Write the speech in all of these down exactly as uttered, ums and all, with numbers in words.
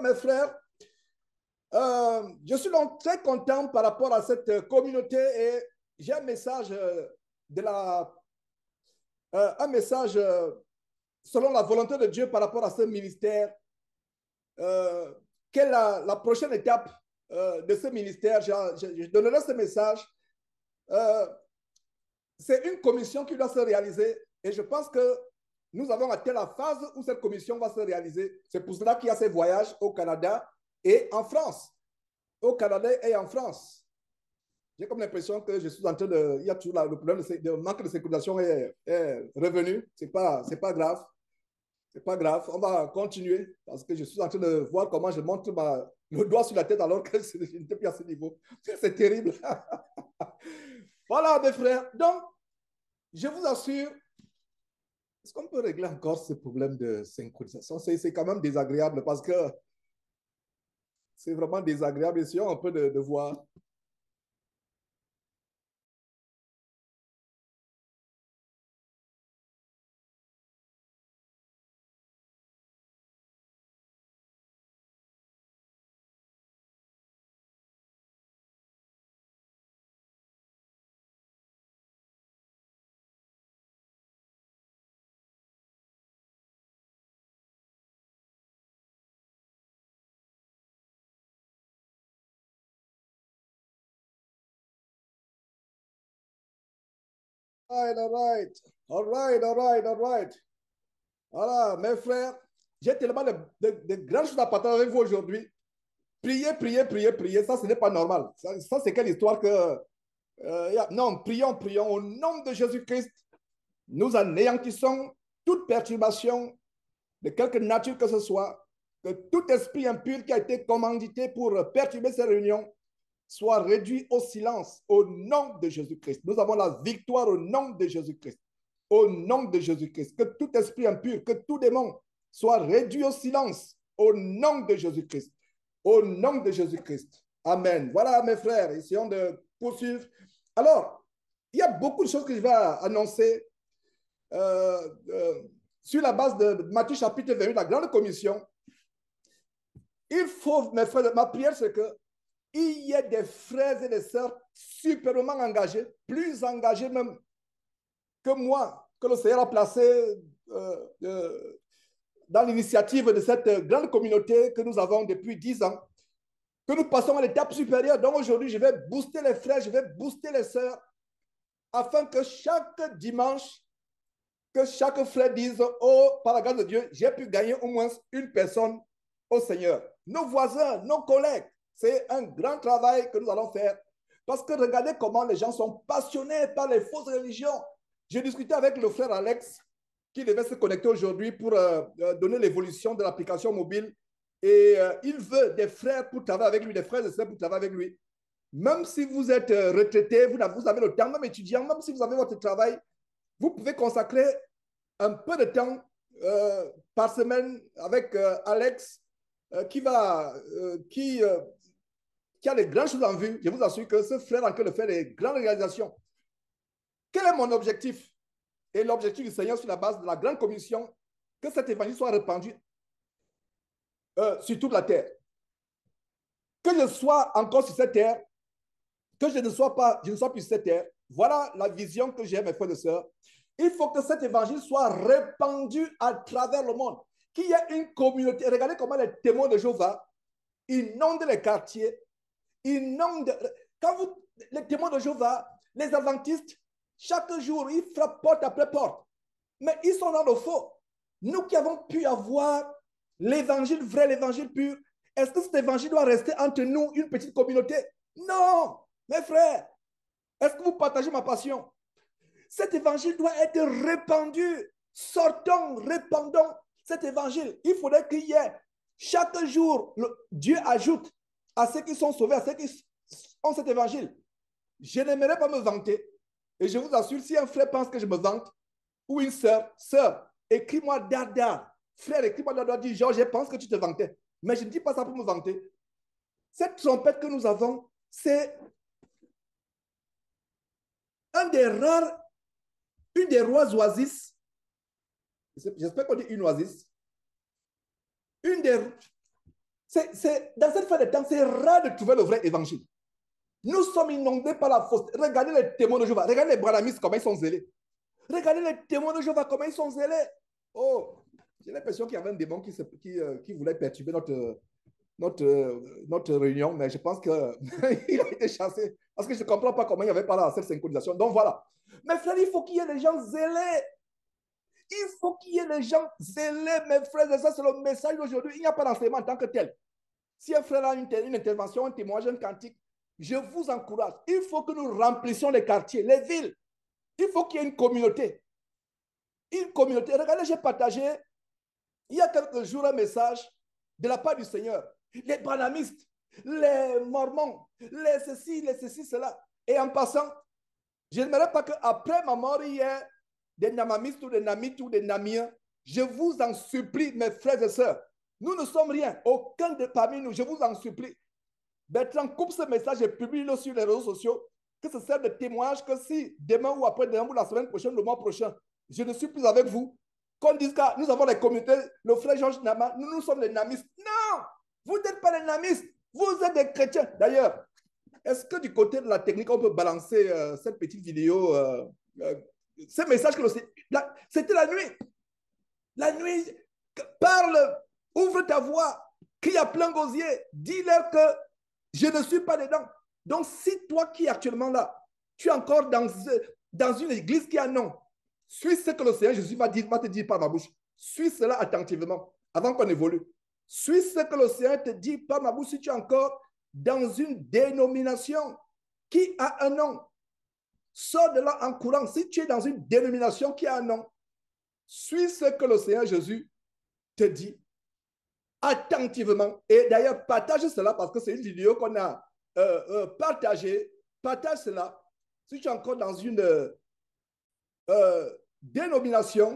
mes frères, euh, je suis donc très content par rapport à cette communauté et j'ai un message de la, euh, un message euh, selon la volonté de Dieu par rapport à ce ministère. Euh, quelle est la, la prochaine étape euh, de ce ministère? Je, je, je donnerai ce message. Euh, c'est une commission qui doit se réaliser et je pense que nous avons atteint la phase où cette commission va se réaliser. C'est pour cela qu'il y a ces voyages au Canada et en France. Au Canada et en France. J'ai comme l'impression que je suis en train de... Il y a toujours là, le problème de, de manque de sécurisation est, est revenu. Ce n'est pas, c'est pas grave. C'est pas grave. On va continuer parce que je suis en train de voir comment je montre ma, le doigt sur la tête alors que je n'étais plus à ce niveau. C'est terrible. Voilà, mes frères. Donc, je vous assure, est-ce qu'on peut régler encore ce problème de synchronisation? C'est quand même désagréable parce que c'est vraiment désagréable. Essayons un peu de, de voir. All right, all right, all right, all right, all right. Voilà, mes frères, j'ai tellement de, de, de grandes choses à partager avec vous aujourd'hui. Priez, priez, priez, priez, ça, ce n'est pas normal. Ça, ça c'est quelle histoire que... Euh, yeah. Non, prions, prions. Au nom de Jésus-Christ, nous anéantissons toute perturbation de quelque nature que ce soit, que tout esprit impur qui a été commandité pour perturber ces réunions soit réduit au silence au nom de Jésus-Christ. Nous avons la victoire au nom de Jésus-Christ. Au nom de Jésus-Christ. Que tout esprit impur, que tout démon soit réduit au silence au nom de Jésus-Christ. Au nom de Jésus-Christ. Amen. Voilà, mes frères, essayons de poursuivre. Alors, il y a beaucoup de choses que je vais annoncer euh, euh, sur la base de Matthieu chapitre vingt-huit, la grande commission. Il faut, mes frères, ma prière, c'est que il y a des frères et des sœurs superbement engagés, plus engagés même que moi, que le Seigneur a placé euh, euh, dans l'initiative de cette grande communauté que nous avons depuis dix ans, que nous passons à l'étape supérieure. Donc aujourd'hui, je vais booster les frères, je vais booster les sœurs, afin que chaque dimanche, que chaque frère dise, oh, par la grâce de Dieu, j'ai pu gagner au moins une personne au Seigneur. Nos voisins, nos collègues, c'est un grand travail que nous allons faire. Parce que regardez comment les gens sont passionnés par les fausses religions. J'ai discuté avec le frère Alex, qui devait se connecter aujourd'hui pour euh, donner l'évolution de l'application mobile. Et euh, il veut des frères pour travailler avec lui, des frères et sœurs pour travailler avec lui. Même si vous êtes retraité, vous avez le temps, même étudiant, même si vous avez votre travail, vous pouvez consacrer un peu de temps euh, par semaine avec euh, Alex, euh, qui, va, euh, qui, euh, qui a des grandes choses en vue. Je vous assure que ce frère en train de faire des grandes réalisations. Quel est mon objectif? Et l'objectif du Seigneur sur la base de la grande commission, que cet évangile soit répandu euh, sur toute la terre. Que je sois encore sur cette terre, que je ne sois pas, je ne sois plus sur cette terre. Voilà la vision que j'ai, mes frères et sœurs. Il faut que cet évangile soit répandu à travers le monde. Qu'il y ait une communauté. Regardez comment les témoins de Jéhovah inondent les quartiers. Inondent. Quand vous, les témoins de Jéhovah, les adventistes, chaque jour, ils frappent porte après porte. Mais ils sont dans le faux. Nous qui avons pu avoir l'évangile vrai, l'évangile pur, est-ce que cet évangile doit rester entre nous, une petite communauté? Non, mes frères. Est-ce que vous partagez ma passion? Cet évangile doit être répandu. Sortons, répandons cet évangile. Il faudrait qu'il y ait chaque jour, le, Dieu ajoute à ceux qui sont sauvés, à ceux qui ont cet évangile. Je n'aimerais pas me vanter. Et je vous assure, si un frère pense que je me vante, ou une sœur, sœur, écris-moi dada. Frère, écris-moi dada, dis, Georges, je pense que tu te vantais. Mais je ne dis pas ça pour me vanter. Cette trompette que nous avons, c'est un des rares, une des rois oasis. J'espère qu'on dit une oasis. Une des, c'est, dans cette fin de temps, c'est rare de trouver le vrai évangile. Nous sommes inondés par la fausse. Regardez les témoins de Jéhovah. Regardez les branamis, comment ils sont zélés. Regardez les témoins de Jéhovah, comment ils sont zélés. Oh, j'ai l'impression qu'il y avait un démon qui, se, qui, euh, qui voulait perturber notre, notre, euh, notre réunion, mais je pense qu'il a été chassé. Parce que je ne comprends pas comment il n'y avait pas là cette synchronisation. Donc voilà. Mes frères, il faut qu'il y ait des gens zélés. Il faut qu'il y ait des gens zélés, mes frères. Et ça, c'est le message d'aujourd'hui. Il n'y a pas d'enseignement en tant que tel. Si un frère a une, une intervention, un témoignage, un cantique, je vous encourage. Il faut que nous remplissions les quartiers, les villes. Il faut qu'il y ait une communauté. Une communauté. Regardez, j'ai partagé il y a quelques jours un message de la part du Seigneur. Les branhamistes, les mormons, les ceci, les ceci, cela. Et en passant, je n'aimerais pas qu'après ma mort, il y ait des namamistes ou des namites ou des namiens. Je vous en supplie, mes frères et sœurs. Nous ne sommes rien. Aucun de parmi nous. Je vous en supplie. Bertrand, coupe ce message et publie-le sur les réseaux sociaux. Que ce serve de témoignage que si demain ou après-demain ou la semaine prochaine, le mois prochain, je ne suis plus avec vous, qu'on dise que nous avons les communautés, le frère Georges Nama, nous, nous sommes les namistes. Non, vous n'êtes pas les namistes, vous êtes des chrétiens. D'ailleurs, est-ce que du côté de la technique, on peut balancer euh, cette petite vidéo, euh, euh, ce message que le... C'était la nuit. La nuit, parle, ouvre ta voix, crie à plein gosier, dis-leur que je ne suis pas dedans. Donc, si toi qui es actuellement là, tu es encore dans, dans une église qui a non, suis ce que le Seigneur Jésus va, dire, va te dire par ma bouche. Suis cela attentivement avant qu'on évolue. Suis ce que le Seigneur te dit par ma bouche si tu es encore dans une dénomination qui a un nom. Sors de là en courant. Si tu es dans une dénomination qui a un nom, suis ce que le Seigneur Jésus te dit attentivement. Et d'ailleurs, partage cela parce que c'est une vidéo qu'on a euh, euh, partagée. Partage cela. Si tu es encore dans une euh, dénomination,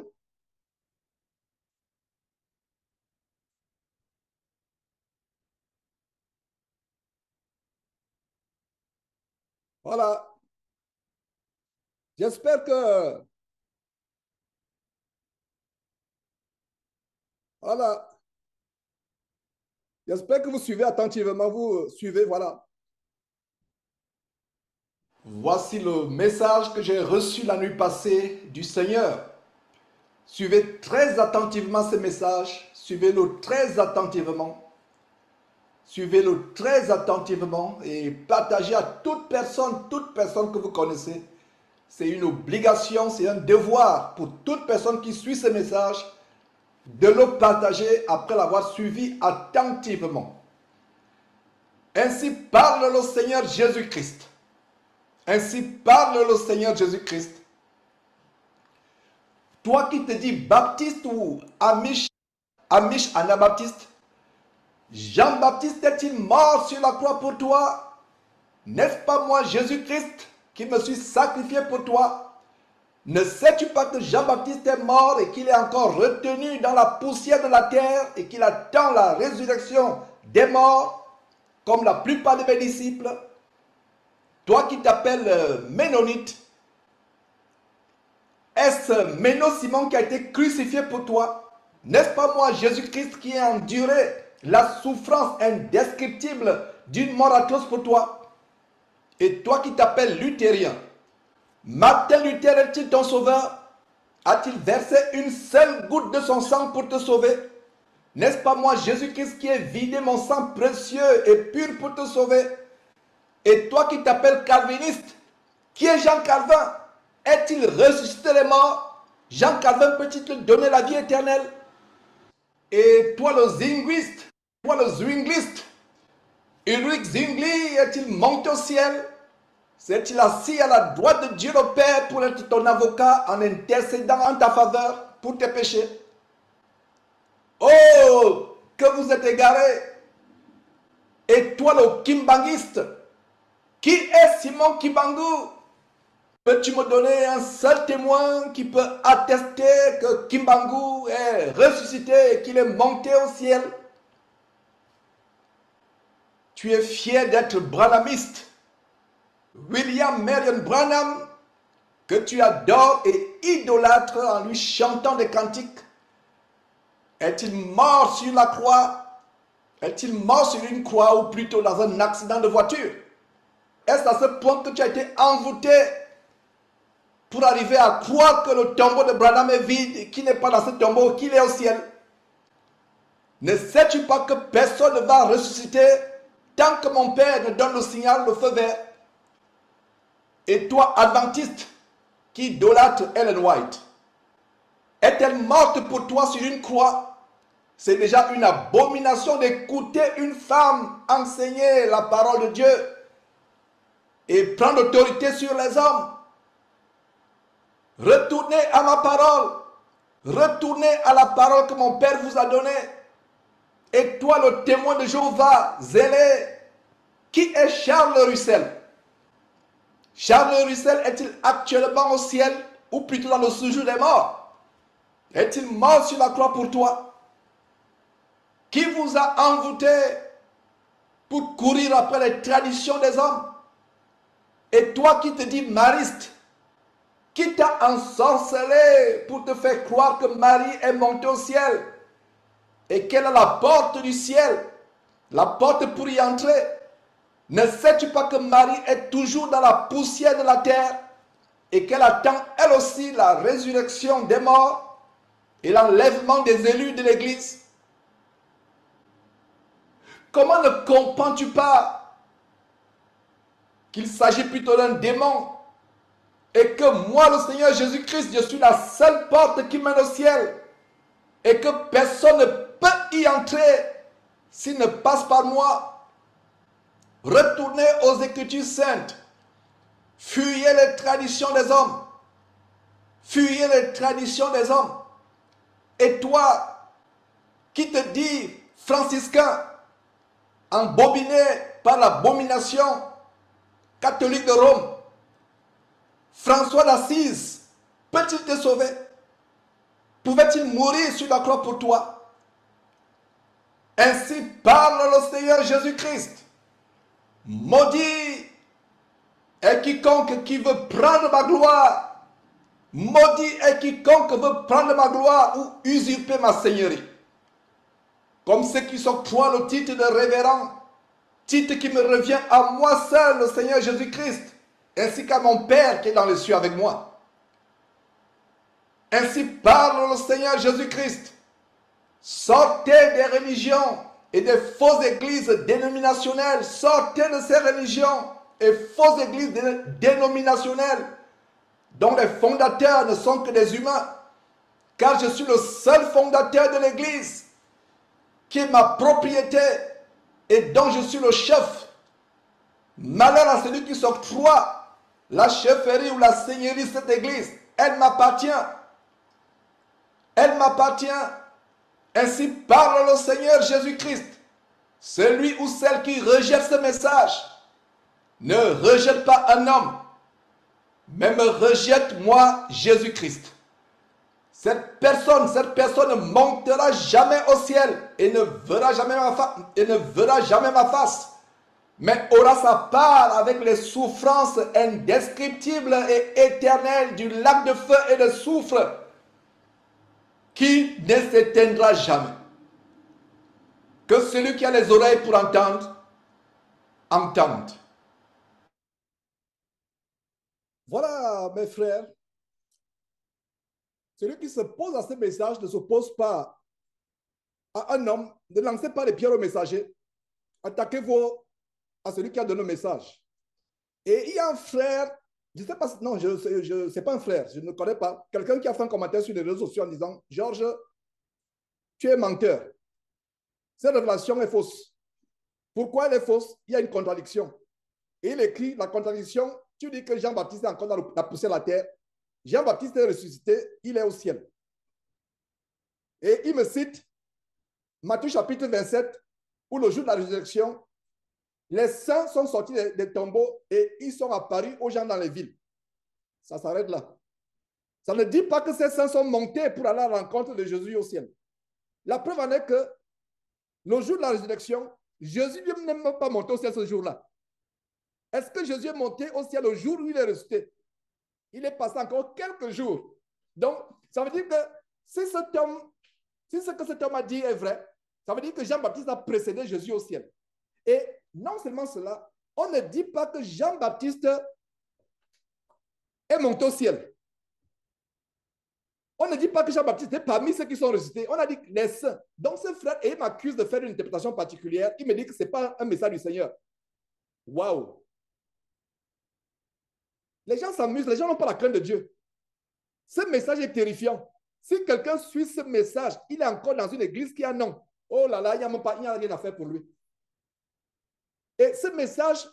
voilà. J'espère que voilà. J'espère que vous suivez attentivement. Vous suivez, voilà. Voici le message que j'ai reçu la nuit passée du Seigneur. Suivez très attentivement ce message. Suivez-le très attentivement. Suivez-le très attentivement et partagez à toute personne, toute personne que vous connaissez. C'est une obligation, c'est un devoir pour toute personne qui suit ce message de le partager après l'avoir suivi attentivement. Ainsi parle le Seigneur Jésus-Christ. Ainsi parle le Seigneur Jésus-Christ. Toi qui te dis baptiste ou amish, amish anabaptiste, Jean-Baptiste est-il mort sur la croix pour toi? N'est-ce pas moi, Jésus-Christ, qui me suis sacrifié pour toi? Ne sais-tu pas que Jean-Baptiste est mort et qu'il est encore retenu dans la poussière de la terre et qu'il attend la résurrection des morts, comme la plupart de mes disciples? Toi qui t'appelles Ménonite, est-ce Méno Simon qui a été crucifié pour toi? N'est-ce pas moi, Jésus-Christ, qui a enduré la souffrance indescriptible d'une mort atroce pour toi? Et toi qui t'appelles luthérien, Martin Luther est-il ton sauveur? A-t-il versé une seule goutte de son sang pour te sauver? N'est-ce pas moi, Jésus-Christ, qui ai vidé mon sang précieux et pur pour te sauver? Et toi qui t'appelles calviniste, qui est Jean Calvin? Est-il ressuscité les morts? Jean Calvin peut-il te donner la vie éternelle? Et toi le zinguiste, toi le zwingliste, Ulrich Zwingli est-il monté au ciel? S'est-il assis à la droite de Dieu le Père pour être ton avocat en intercédant en ta faveur pour tes péchés? Oh, que vous êtes égarés! Et toi le kimbanguiste, qui est Simon Kimbangu? Peux-tu me donner un seul témoin qui peut attester que Kimbangu est ressuscité et qu'il est monté au ciel? Tu es fier d'être branhamiste. William Marion Branham, que tu adores et idolâtres en lui chantant des cantiques, est-il mort sur la croix? Est-il mort sur une croix ou plutôt dans un accident de voiture? Est-ce à ce point que tu as été envoûté pour arriver à croire que le tombeau de Branham est vide et qu'il n'est pas dans ce tombeau, qu'il est au ciel? Ne sais-tu pas que personne ne va ressusciter tant que mon Père ne donne le signal, le feu vert? Et toi, adventiste, qui idolâtre Ellen White, est-elle morte pour toi sur une croix? C'est déjà une abomination d'écouter une femme enseigner la parole de Dieu et prendre autorité sur les hommes. Retournez à ma parole. Retournez à la parole que mon Père vous a donnée. Et toi, le témoin de Jéhovah, zélé, qui est Charles Russell? Charles Russell est-il actuellement au ciel ou plutôt dans le séjour des morts? Est-il mort sur la croix pour toi? Qui vous a envoûté pour courir après les traditions des hommes? Et toi qui te dis mariste, qui t'a ensorcelé pour te faire croire que Marie est montée au ciel et qu'elle a la porte du ciel, la porte pour y entrer? Ne sais-tu pas que Marie est toujours dans la poussière de la terre et qu'elle attend elle aussi la résurrection des morts et l'enlèvement des élus de l'Église? Comment ne comprends-tu pas qu'il s'agit plutôt d'un démon et que moi, le Seigneur Jésus-Christ, je suis la seule porte qui mène au ciel et que personne ne peut y entrer s'il ne passe par moi? Retournez aux Écritures saintes. Fuyez les traditions des hommes. Fuyez les traditions des hommes. Et toi, qui te dis franciscain, embobiné par l'abomination catholique de Rome, François d'Assise, peut-il te sauver? Pouvait-il mourir sur la croix pour toi? Ainsi parle le Seigneur Jésus-Christ. Maudit est quiconque qui veut prendre ma gloire. Maudit est quiconque veut prendre ma gloire ou usurper ma seigneurie. Comme ceux qui s'octroient le titre de révérend, titre qui me revient à moi seul, le Seigneur Jésus-Christ, ainsi qu'à mon Père qui est dans les cieux avec moi. Ainsi parle le Seigneur Jésus-Christ. Sortez des religions et des fausses églises dénominationnelles. Sortez de ces religions et fausses églises dénominationnelles dont les fondateurs ne sont que des humains. Car je suis le seul fondateur de l'église qui est ma propriété et dont je suis le chef. Malheur à celui qui s'octroie la chefferie ou la seigneurie de cette église. Elle m'appartient. Elle m'appartient. Ainsi parle le Seigneur Jésus-Christ. Celui ou celle qui rejette ce message ne rejette pas un homme, mais me rejette moi, Jésus-Christ. Cette personne, cette personne ne montera jamais au ciel et ne verra jamais ma face, et ne verra jamais ma face, mais aura sa part avec les souffrances indescriptibles et éternelles du lac de feu et de soufre qui ne s'éteindra jamais. Que celui qui a les oreilles pour entendre, entende. Voilà, mes frères. Celui qui se pose à ce message ne s'oppose pas à un homme. Ne lancez pas les pierres au messager. Attaquez-vous à celui qui a donné le message. Et il y a un frère, je ne sais pas, non, je ne sais pas un frère, je ne connais pas, quelqu'un qui a fait un commentaire sur les réseaux sociaux en disant « Georges, tu es menteur. Cette révélation est fausse. » Pourquoi elle est fausse? Il y a une contradiction. Et il écrit la contradiction. Tu dis que Jean-Baptiste est encore dans la poussière de la terre. Jean-Baptiste est ressuscité, il est au ciel. Et il me cite Matthieu chapitre vingt-sept, où le jour de la résurrection, les saints sont sortis des, des tombeaux et ils sont apparus aux gens dans les villes. Ça s'arrête là. Ça ne dit pas que ces saints sont montés pour aller à la rencontre de Jésus au ciel. La preuve en est que le jour de la résurrection, Jésus lui n'est même pas monté au ciel ce jour-là. Est-ce que Jésus est monté au ciel le jour où il est ressuscité? Il est passé encore quelques jours. Donc, ça veut dire que si cet homme, si ce que cet homme a dit est vrai, Ça veut dire que Jean-Baptiste a précédé Jésus au ciel. Et non seulement cela, on ne dit pas que Jean-Baptiste est monté au ciel. On ne dit pas que Jean-Baptiste est parmi ceux qui sont ressuscités. On a dit les saints. Donc ce frère, et il m'accuse de faire une interprétation particulière. Il me dit que ce n'est pas un message du Seigneur. Waouh! Les gens s'amusent, les gens n'ont pas la crainte de Dieu. Ce message est terrifiant. Si quelqu'un suit ce message, il est encore dans une église qui a non. Oh là là, il n'y a, a rien à faire pour lui. Et ce message,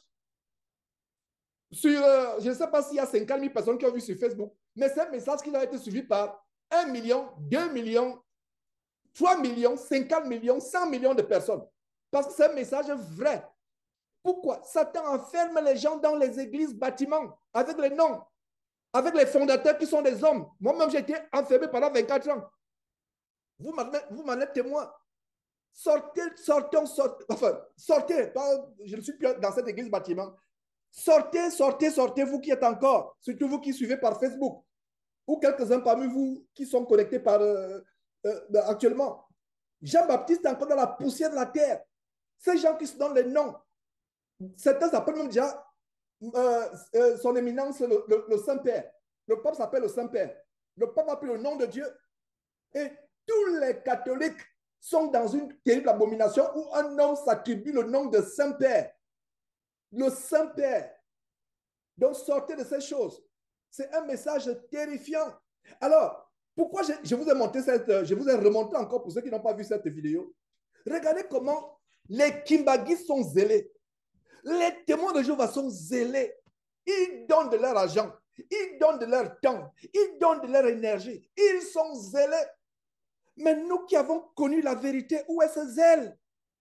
sur, euh, je ne sais pas s'il y a cinquante mille personnes qui ont vu sur Facebook, mais c'est un message qui a été suivi par un million, deux millions, trois millions, cinquante millions, cent millions de personnes. Parce que c'est un message vrai. Pourquoi? Satan enferme les gens dans les églises, bâtiments, avec les noms, avec les fondateurs qui sont des hommes. Moi-même, j'ai été enfermé pendant vingt-quatre ans. Vous m'en êtes témoin. Sortez, sortons, sortez, enfin, sortez. Je ne suis plus dans cette église bâtiment. Sortez, sortez, sortez, vous qui êtes encore, surtout vous qui suivez par Facebook, ou quelques-uns parmi vous qui sont connectés par, euh, euh, actuellement. Jean-Baptiste est encore dans la poussière de la terre. Ces gens qui se donnent les noms, certains s'appellent même déjà euh, euh, son éminence, le, le, le Saint-Père. Le pape s'appelle le Saint-Père. Le pape a pris le nom de Dieu. Et tous les catholiques sont dans une terrible abomination où un homme s'attribue le nom de Saint-Père. Le Saint-Père. Donc, sortez de ces choses. C'est un message terrifiant. Alors, pourquoi je, je vous ai monté cette, je vous ai remonté encore pour ceux qui n'ont pas vu cette vidéo. Regardez comment les Kimbagis sont zélés. Les témoins de Jéhovah sont zélés. Ils donnent de leur argent. Ils donnent de leur temps. Ils donnent de leur énergie. Ils sont zélés. Mais nous qui avons connu la vérité, où est ce zèle?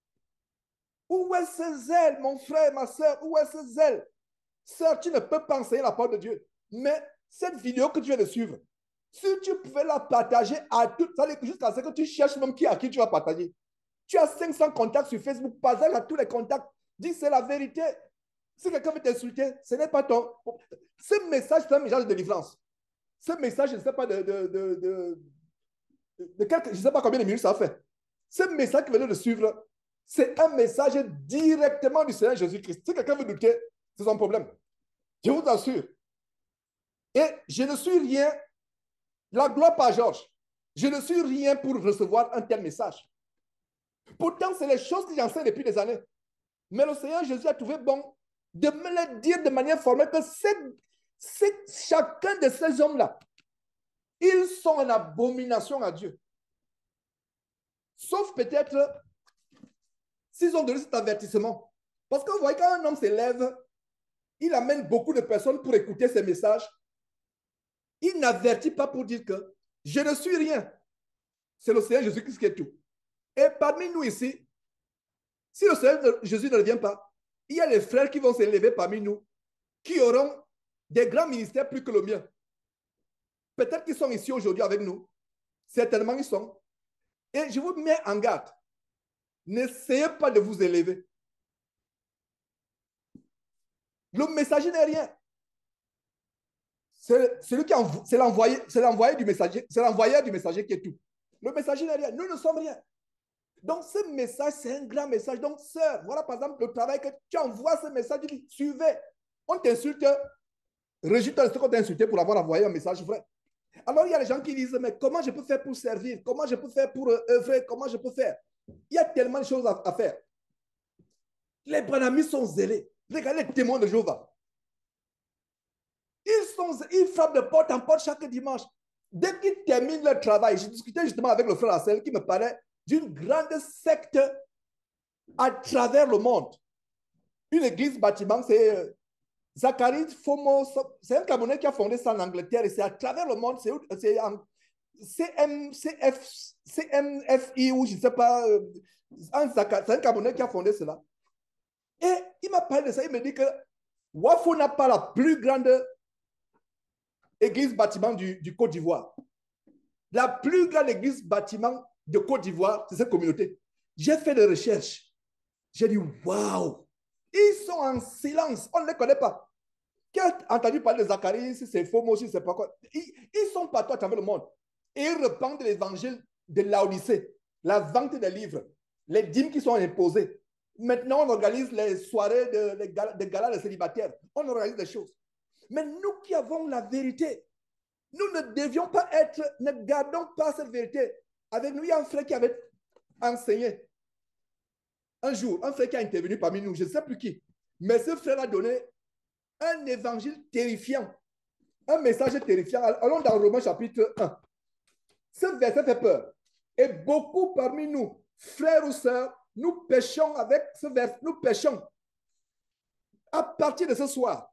Où est ce zèle, mon frère, ma soeur? Où est ce zèle? Sœur, tu ne peux pas enseigner la parole de Dieu. Mais cette vidéo que tu viens de suivre, si tu pouvais la partager à tout, jusqu'à ce que tu cherches même qui à qui tu vas partager. Tu as cinq cents contacts sur Facebook, partage à tous les contacts. Dis c'est la vérité. Si quelqu'un veut t'insulter, ce n'est pas ton. Ce message, c'est un message de délivrance. Ce message, je ne sais pas de, de, de, de, de quelques, je ne sais pas combien de minutes ça a fait. Ce message que vous venez de suivre, c'est un message directement du Seigneur Jésus-Christ. Si quelqu'un veut douter, c'est son problème. Je vous assure. Et je ne suis rien, la gloire par Georges, je ne suis rien pour recevoir un tel message. Pourtant, c'est les choses que j'enseigne depuis des années. Mais le Seigneur Jésus a trouvé bon de me le dire de manière formelle que c'est, c'est chacun de ces hommes-là, ils sont en abomination à Dieu. Sauf peut-être s'ils ont donné cet avertissement. Parce que vous voyez, quand un homme s'élève, il amène beaucoup de personnes pour écouter ses messages. Il n'avertit pas pour dire que je ne suis rien. C'est le Seigneur Jésus-Christ qui est tout. Et parmi nous ici, si le Seigneur Jésus ne revient pas, il y a les frères qui vont s'élever parmi nous, qui auront des grands ministères plus que le mien. Peut-être qu'ils sont ici aujourd'hui avec nous. Certainement, ils sont. Et je vous mets en garde. N'essayez pas de vous élever. Le messager n'est rien. C'est celui qui envoie, c'est l'envoyé, c'est l'envoyé du messager, c'est l'envoyeur du messager qui est tout. Le messager n'est rien. Nous ne sommes rien. Donc, ce message, c'est un grand message. Donc, sœur, voilà par exemple le travail que tu envoies ce message, tu dis, suivez. On t'insulte, résultat de ce qu'on t'a insulté pour avoir envoyé un message vrai. Alors, il y a des gens qui disent, mais comment je peux faire pour servir? Comment je peux faire pour œuvrer? Comment je peux faire? Il y a tellement de choses à, à faire. Les Branamis sont zélés. Regardez les témoins de Jéhovah. Ils, sont, ils frappent de porte en porte chaque dimanche. Dès qu'ils terminent leur travail, j'ai discuté justement avec le frère Assel qui me parlait d'une grande secte à travers le monde. Une église bâtiment, c'est Zacharie Fomo, c'est un Camerounais qui a fondé ça en Angleterre et c'est à travers le monde, c'est en C M F I ou je ne sais pas, c'est un Camerounais qui a fondé cela. Et il m'a parlé de ça, il me dit que Wafo n'a pas la plus grande église bâtiment du, du Côte d'Ivoire. La plus grande église bâtiment de Côte d'Ivoire, c'est cette communauté. J'ai fait des recherches. J'ai dit, waouh! Ils sont en silence. On ne les connaît pas. Qui a entendu parler de Zacharie, si c'est faux, moi aussi, c'est pas quoi. Ils, ils sont partout à travers le monde. Et ils répandent l'évangile de Laodicée, la vente des livres. les dîmes qui sont imposées. Maintenant, on organise les soirées de, de, gala, de galas de célibataires. On organise des choses. Mais nous qui avons la vérité, nous ne devions pas être, ne gardons pas cette vérité. Avec nous, il y a un frère qui avait enseigné un jour, un frère qui a intervenu parmi nous, je ne sais plus qui, mais ce frère a donné un évangile terrifiant, un message terrifiant. Allons dans Romains chapitre un. Ce verset fait peur. Et beaucoup parmi nous, frères ou sœurs, nous péchons avec ce verset, nous péchons. À partir de ce soir,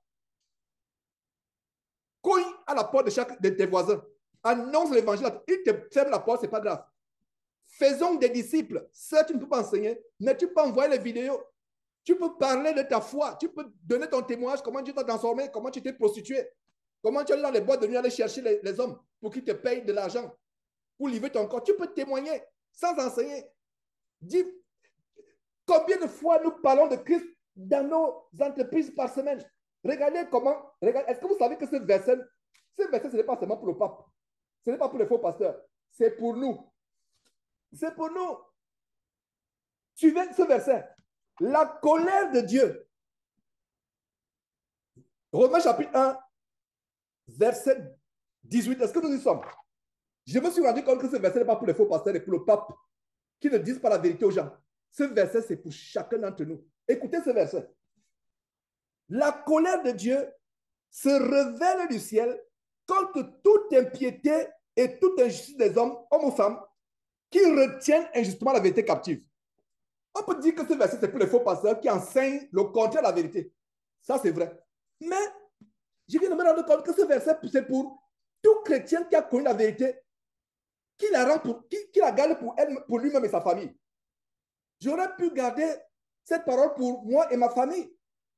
cogne à la porte de chaque de tes voisins, annonce l'évangile, il te ferme la porte, ce n'est pas grave. Faisons des disciples. Certes, tu ne peux pas enseigner, mais tu peux envoyer les vidéos. Tu peux parler de ta foi. Tu peux donner ton témoignage, comment tu t'es transformé, comment tu t'es prostitué, comment tu es allé dans les boîtes de nuit aller chercher les, les hommes pour qu'ils te payent de l'argent, pour livrer ton corps. Tu peux témoigner sans enseigner. Dis, combien de fois nous parlons de Christ dans nos entreprises par semaine? Regardez comment, regardez, est-ce que vous savez que ce verset, ce verset, ce n'est pas seulement pour le pape, ce n'est pas pour les faux pasteurs, c'est pour nous. C'est pour nous. Suivez ce verset. La colère de Dieu. Romains chapitre un, verset dix-huit. Est-ce que nous y sommes? Je me suis rendu compte que ce verset n'est pas pour les faux pasteurs et pour le pape qui ne disent pas la vérité aux gens. Ce verset, c'est pour chacun d'entre nous. Écoutez ce verset. La colère de Dieu se révèle du ciel contre toute impiété et toute injustice des hommes, hommes ou femmes, qui retiennent injustement la vérité captive. On peut dire que ce verset, c'est pour les faux pasteurs qui enseignent le contraire de la vérité. Ça, c'est vrai. Mais je viens de me rendre compte que ce verset, c'est pour tout chrétien qui a connu la vérité, qui la, rend pour, qui, qui la garde pour, elle, pour lui-même et sa famille. J'aurais pu garder cette parole pour moi et ma famille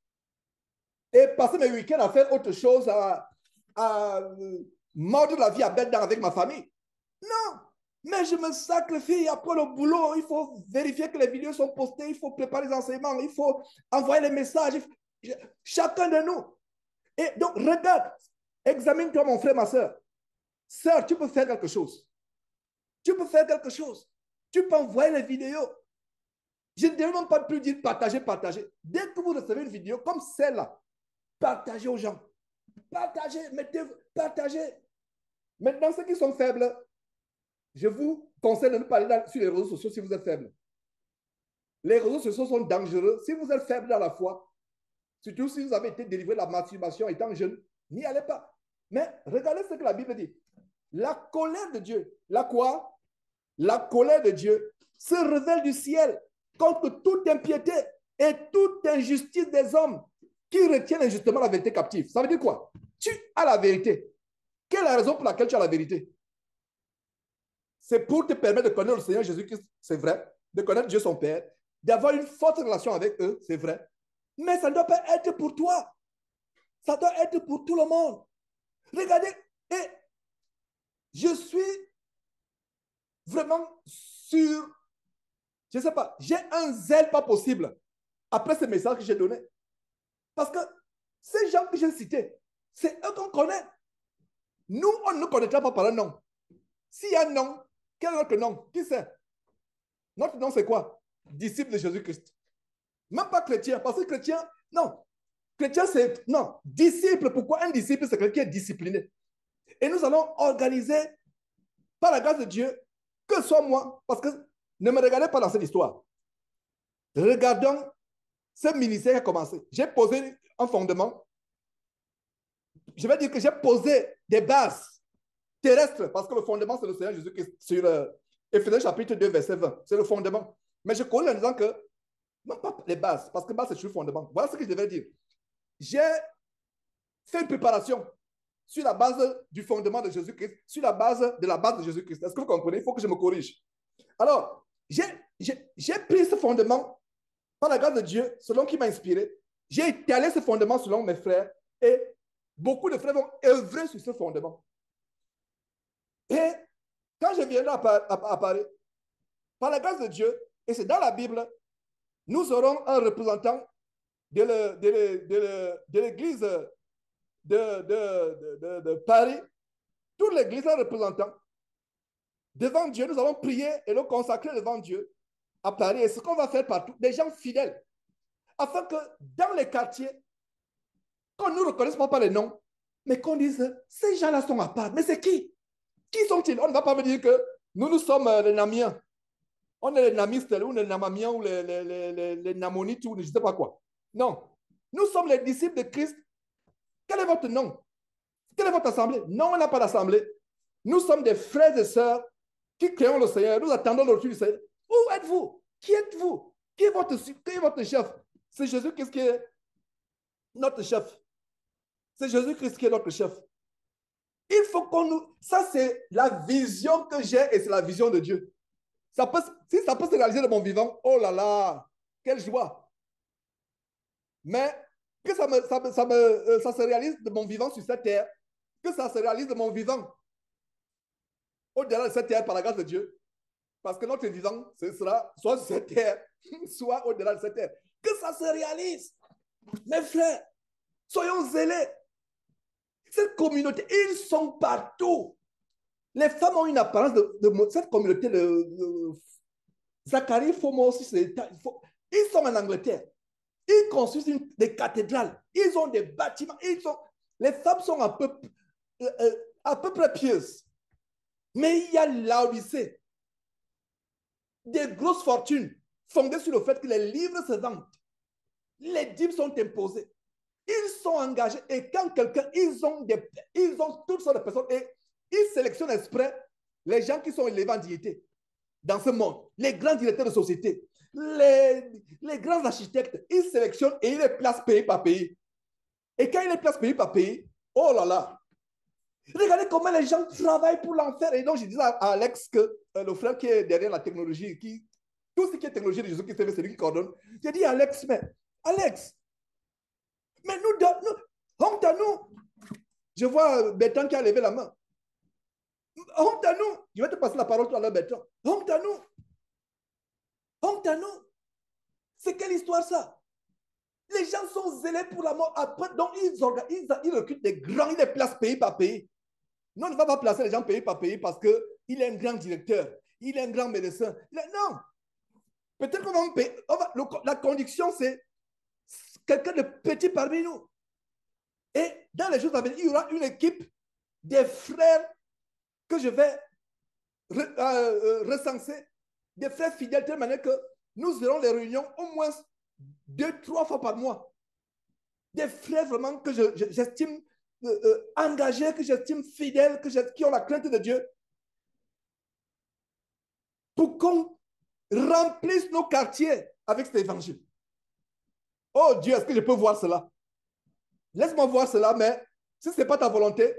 et passer mes week-ends à faire autre chose, à, à mordre la vie à bête avec ma famille. Non! Mais je me sacrifie après le boulot. Il faut vérifier que les vidéos sont postées. Il faut préparer les enseignements. Il faut envoyer les messages. Faut... Chacun de nous. Et donc, regarde. Examine-toi, mon frère, ma soeur. Sœur, tu peux faire quelque chose. Tu peux faire quelque chose. Tu peux envoyer les vidéos. Je ne devrais même pas plus dire partager, partager. Dès que vous recevez une vidéo comme celle-là, partagez aux gens. Partagez, mettez, partagez. Maintenant, ceux qui sont faibles, je vous conseille de ne pas aller dans, sur les réseaux sociaux si vous êtes faible. Les réseaux sociaux sont dangereux. Si vous êtes faible dans la foi, surtout si vous avez été délivré de la masturbation étant jeune, n'y allez pas. Mais regardez ce que la Bible dit. La colère de Dieu, la quoi? La colère de Dieu se révèle du ciel contre toute impiété et toute injustice des hommes qui retiennent injustement la vérité captive. Ça veut dire quoi? Tu as la vérité. Quelle est la raison pour laquelle tu as la vérité? C'est pour te permettre de connaître le Seigneur Jésus-Christ, c'est vrai, de connaître Dieu son Père, d'avoir une forte relation avec eux, c'est vrai. Mais ça ne doit pas être pour toi. Ça doit être pour tout le monde. Regardez, et je suis vraiment sûr, je ne sais pas, j'ai un zèle pas possible après ce message que j'ai donné. Parce que ces gens que j'ai cités, c'est eux qu'on connaît. Nous, on ne connaîtra pas par un nom. S'il y a un nom, quel est notre nom? Qui c'est? Notre nom, c'est quoi? Disciple de Jésus-Christ. Même pas chrétien, parce que chrétien, non. Chrétien, c'est, non. Disciple, pourquoi un disciple, c'est quelqu'un qui est discipliné. Et nous allons organiser, par la grâce de Dieu, que ce soit moi, parce que ne me regardez pas dans cette histoire. Regardons ce ministère qui a commencé. J'ai posé un fondement. Je vais dire que j'ai posé des bases terrestres, parce que le fondement, c'est le Seigneur Jésus-Christ sur euh, Éphésiens chapitre deux, verset vingt. C'est le fondement. Mais je connais en disant que, non pas les bases, parce que base, c'est sur le fondement. Voilà ce que je devais dire. J'ai fait une préparation sur la base du fondement de Jésus-Christ, sur la base de la base de Jésus-Christ. Est-ce que vous comprenez? Il faut que je me corrige. Alors, j'ai pris ce fondement par la grâce de Dieu, selon qui m'a inspiré. J'ai étalé ce fondement selon mes frères et beaucoup de frères vont œuvrer sur ce fondement. Et quand je viendrai à Paris, par la grâce de Dieu, et c'est dans la Bible, nous aurons un représentant de l'église de, de, de, de, de Paris. Toute l'église a un représentant. Devant Dieu, nous allons prier et le consacrer devant Dieu. à Paris, et ce qu'on va faire partout, des gens fidèles, afin que dans les quartiers, qu'on ne nous reconnaisse pas par les noms, mais qu'on dise, ces gens-là sont à part. Mais c'est qui? Qui sont-ils? On ne va pas me dire que nous, nous sommes euh, les Namiens. On est les Namistes, ou les Namamiens, ou les, les, les, les, les Namonites, ou je ne sais pas quoi. Non. Nous sommes les disciples de Christ. Quel est votre nom? Quelle est votre assemblée? Non, on n'a pas d'assemblée. Nous sommes des frères et sœurs qui créons le Seigneur. Nous attendons le retour du Seigneur. Où êtes-vous? Qui êtes-vous? Qui est votre, qui est votre chef? C'est Jésus-Christ qui est notre chef. C'est Jésus-Christ qui est notre chef. Il faut qu'on nous... Ça, c'est la vision que j'ai et c'est la vision de Dieu. Ça peut, si ça peut se réaliser de mon vivant, oh là là, quelle joie. Mais que ça, me, ça, me, ça, me, euh, ça se réalise de mon vivant sur cette terre, que ça se réalise de mon vivant au-delà de cette terre par la grâce de Dieu. Parce que notre vivant, ce sera soit sur cette terre, soit au-delà de cette terre. Que ça se réalise. Mes frères, soyons zélés. Cette communauté, ils sont partout. Les femmes ont une apparence de, de cette communauté. De, de, Zacharie, Fomo aussi, ils sont en Angleterre. Ils construisent une, des cathédrales. Ils ont des bâtiments. Ils sont, les femmes sont à peu, euh, euh, à peu près pieuses. Mais il y a l'Odyssée. Des grosses fortunes fondées sur le fait que les livres se vendent. Les dîmes sont imposées. Ils sont engagés. Et quand quelqu'un, ils ont, des, ils ont toutes sortes de personnes et ils sélectionnent exprès les gens qui sont élevés en dignité dans ce monde. Les grands directeurs de société, les, les grands architectes, ils sélectionnent et ils les placent pays par pays. Et quand ils les placent pays par pays, oh là là, regardez comment les gens travaillent pour l'enfer. Et donc, je disais à Alex que euh, le frère qui est derrière la technologie, qui, tout ce qui est technologie de Jésus qui c'est lui qui coordonne. J'ai dit à Alex, mais Alex, mais nous, nous, honte à nous. Je vois Bertrand qui a levé la main. Honte à nous. Je vais te passer la parole tout à l'heure, Bertrand. Honte à nous. Honte à nous. C'est quelle histoire ça? Les gens sont zélés pour la mort. Après, donc, ils, organisent, ils, ils recrutent des grands, ils les placent pays par pays. Non, on ne va pas placer les gens pays par pays parce qu'il est un grand directeur, il est un grand médecin. Est, non. Peut-être qu'on va payer. On va, le, la condition, c'est quelqu'un de petit parmi nous. Et dans les jours à venir, il y aura une équipe des frères que je vais re, euh, euh, recenser, des frères fidèles de telle manière que nous aurons les réunions au moins deux, trois fois par mois. Des frères vraiment que je, je, j'estime euh, euh, engagés, que j'estime fidèles, que qui ont la crainte de Dieu, pour qu'on remplisse nos quartiers avec cet évangile. Oh Dieu, est-ce que je peux voir cela? Laisse-moi voir cela, mais si ce n'est pas ta volonté,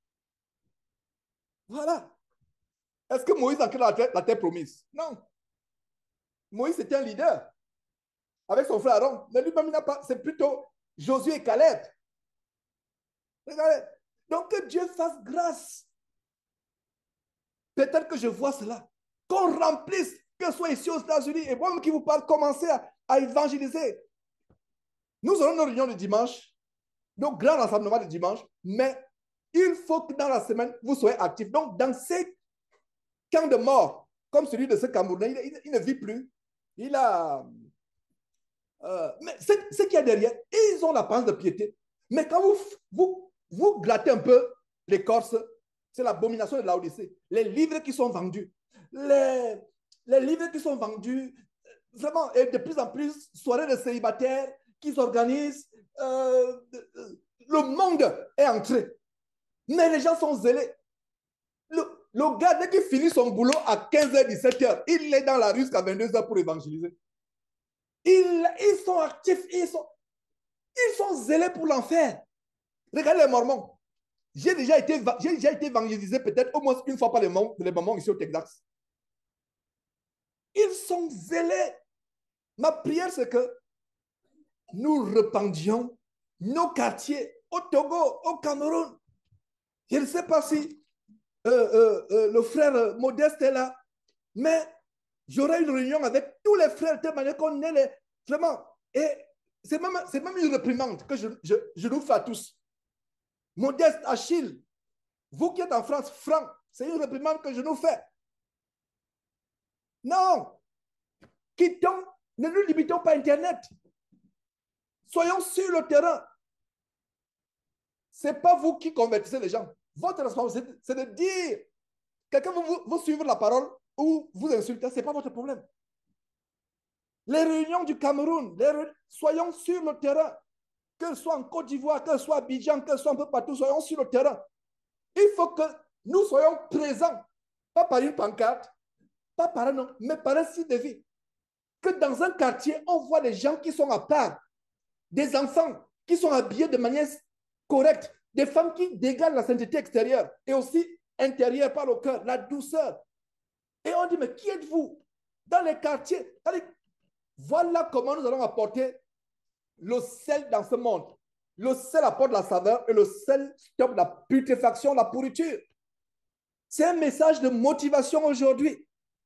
voilà. Est-ce que Moïse a créé la terre, la terre promise? Non. Moïse était un leader avec son frère Aaron. Mais lui-même, c'est plutôt Josué et Caleb. Regardez. Donc, que Dieu fasse grâce. Peut-être que je vois cela. Qu'on remplisse, que ce soit ici aux États-Unis, et moi qui vous parle, commencer à, à évangéliser. Nous aurons nos réunions de dimanche, nos grands rassemblements de dimanche, mais il faut que dans la semaine, vous soyez actifs. Donc, dans ces camps de mort, comme celui de ce Camerounais, il, il, il ne vit plus. Il a... Euh, mais ce qu'il y a derrière, ils ont l'apparence de piété. Mais quand vous, vous, vous grattez un peu l'écorce, c'est l'abomination de l'Odyssée. Les livres qui sont vendus, les, les livres qui sont vendus, vraiment, et de plus en plus, soirées de célibataires qui s'organisent, euh, le monde est entré. Mais les gens sont zélés. Le, le gars, dès qu'il finit son boulot à quinze heures, dix-sept heures, il est dans la rue jusqu'à vingt-deux heures pour évangéliser. Ils, ils sont actifs, ils sont, ils sont zélés pour l'enfer. Regardez les Mormons. J'ai déjà été, j'ai déjà été évangélisé peut-être au moins une fois par les Mormons, les Mormons ici au Texas. Ils sont zélés. Ma prière, c'est que nous rependions nos quartiers au Togo, au Cameroun. Je ne sais pas si euh, euh, euh, le frère Modeste est là, mais j'aurai une réunion avec tous les frères de telle manière qu'on est les... Vraiment. Et c'est même, c'est même une réprimande que je, je, je nous fais à tous. Modeste, Achille, vous qui êtes en France, Franck, c'est une réprimande que je nous fais. Non. Quittons, ne nous limitons pas à Internet. Soyons sur le terrain. Ce n'est pas vous qui convertissez les gens. Votre responsabilité, c'est de dire, quelqu'un veut vous, vous suivre la parole ou vous insulter, ce n'est pas votre problème. Les réunions du Cameroun, les re... soyons sur le terrain. Que ce soit en Côte d'Ivoire, que ce soit à Abidjan, que ce soit un peu partout, soyons sur le terrain. Il faut que nous soyons présents, pas par une pancarte, pas par un nom, mais par un site de vie. Que dans un quartier, on voit des gens qui sont à part, des enfants qui sont habillés de manière correcte, des femmes qui dégagent la sainteté extérieure et aussi intérieure par le cœur, la douceur. Et on dit, mais qui êtes-vous? Dans les quartiers, allez, voilà comment nous allons apporter le sel dans ce monde. Le sel apporte la saveur et le sel stoppe la putréfaction, la pourriture. C'est un message de motivation aujourd'hui.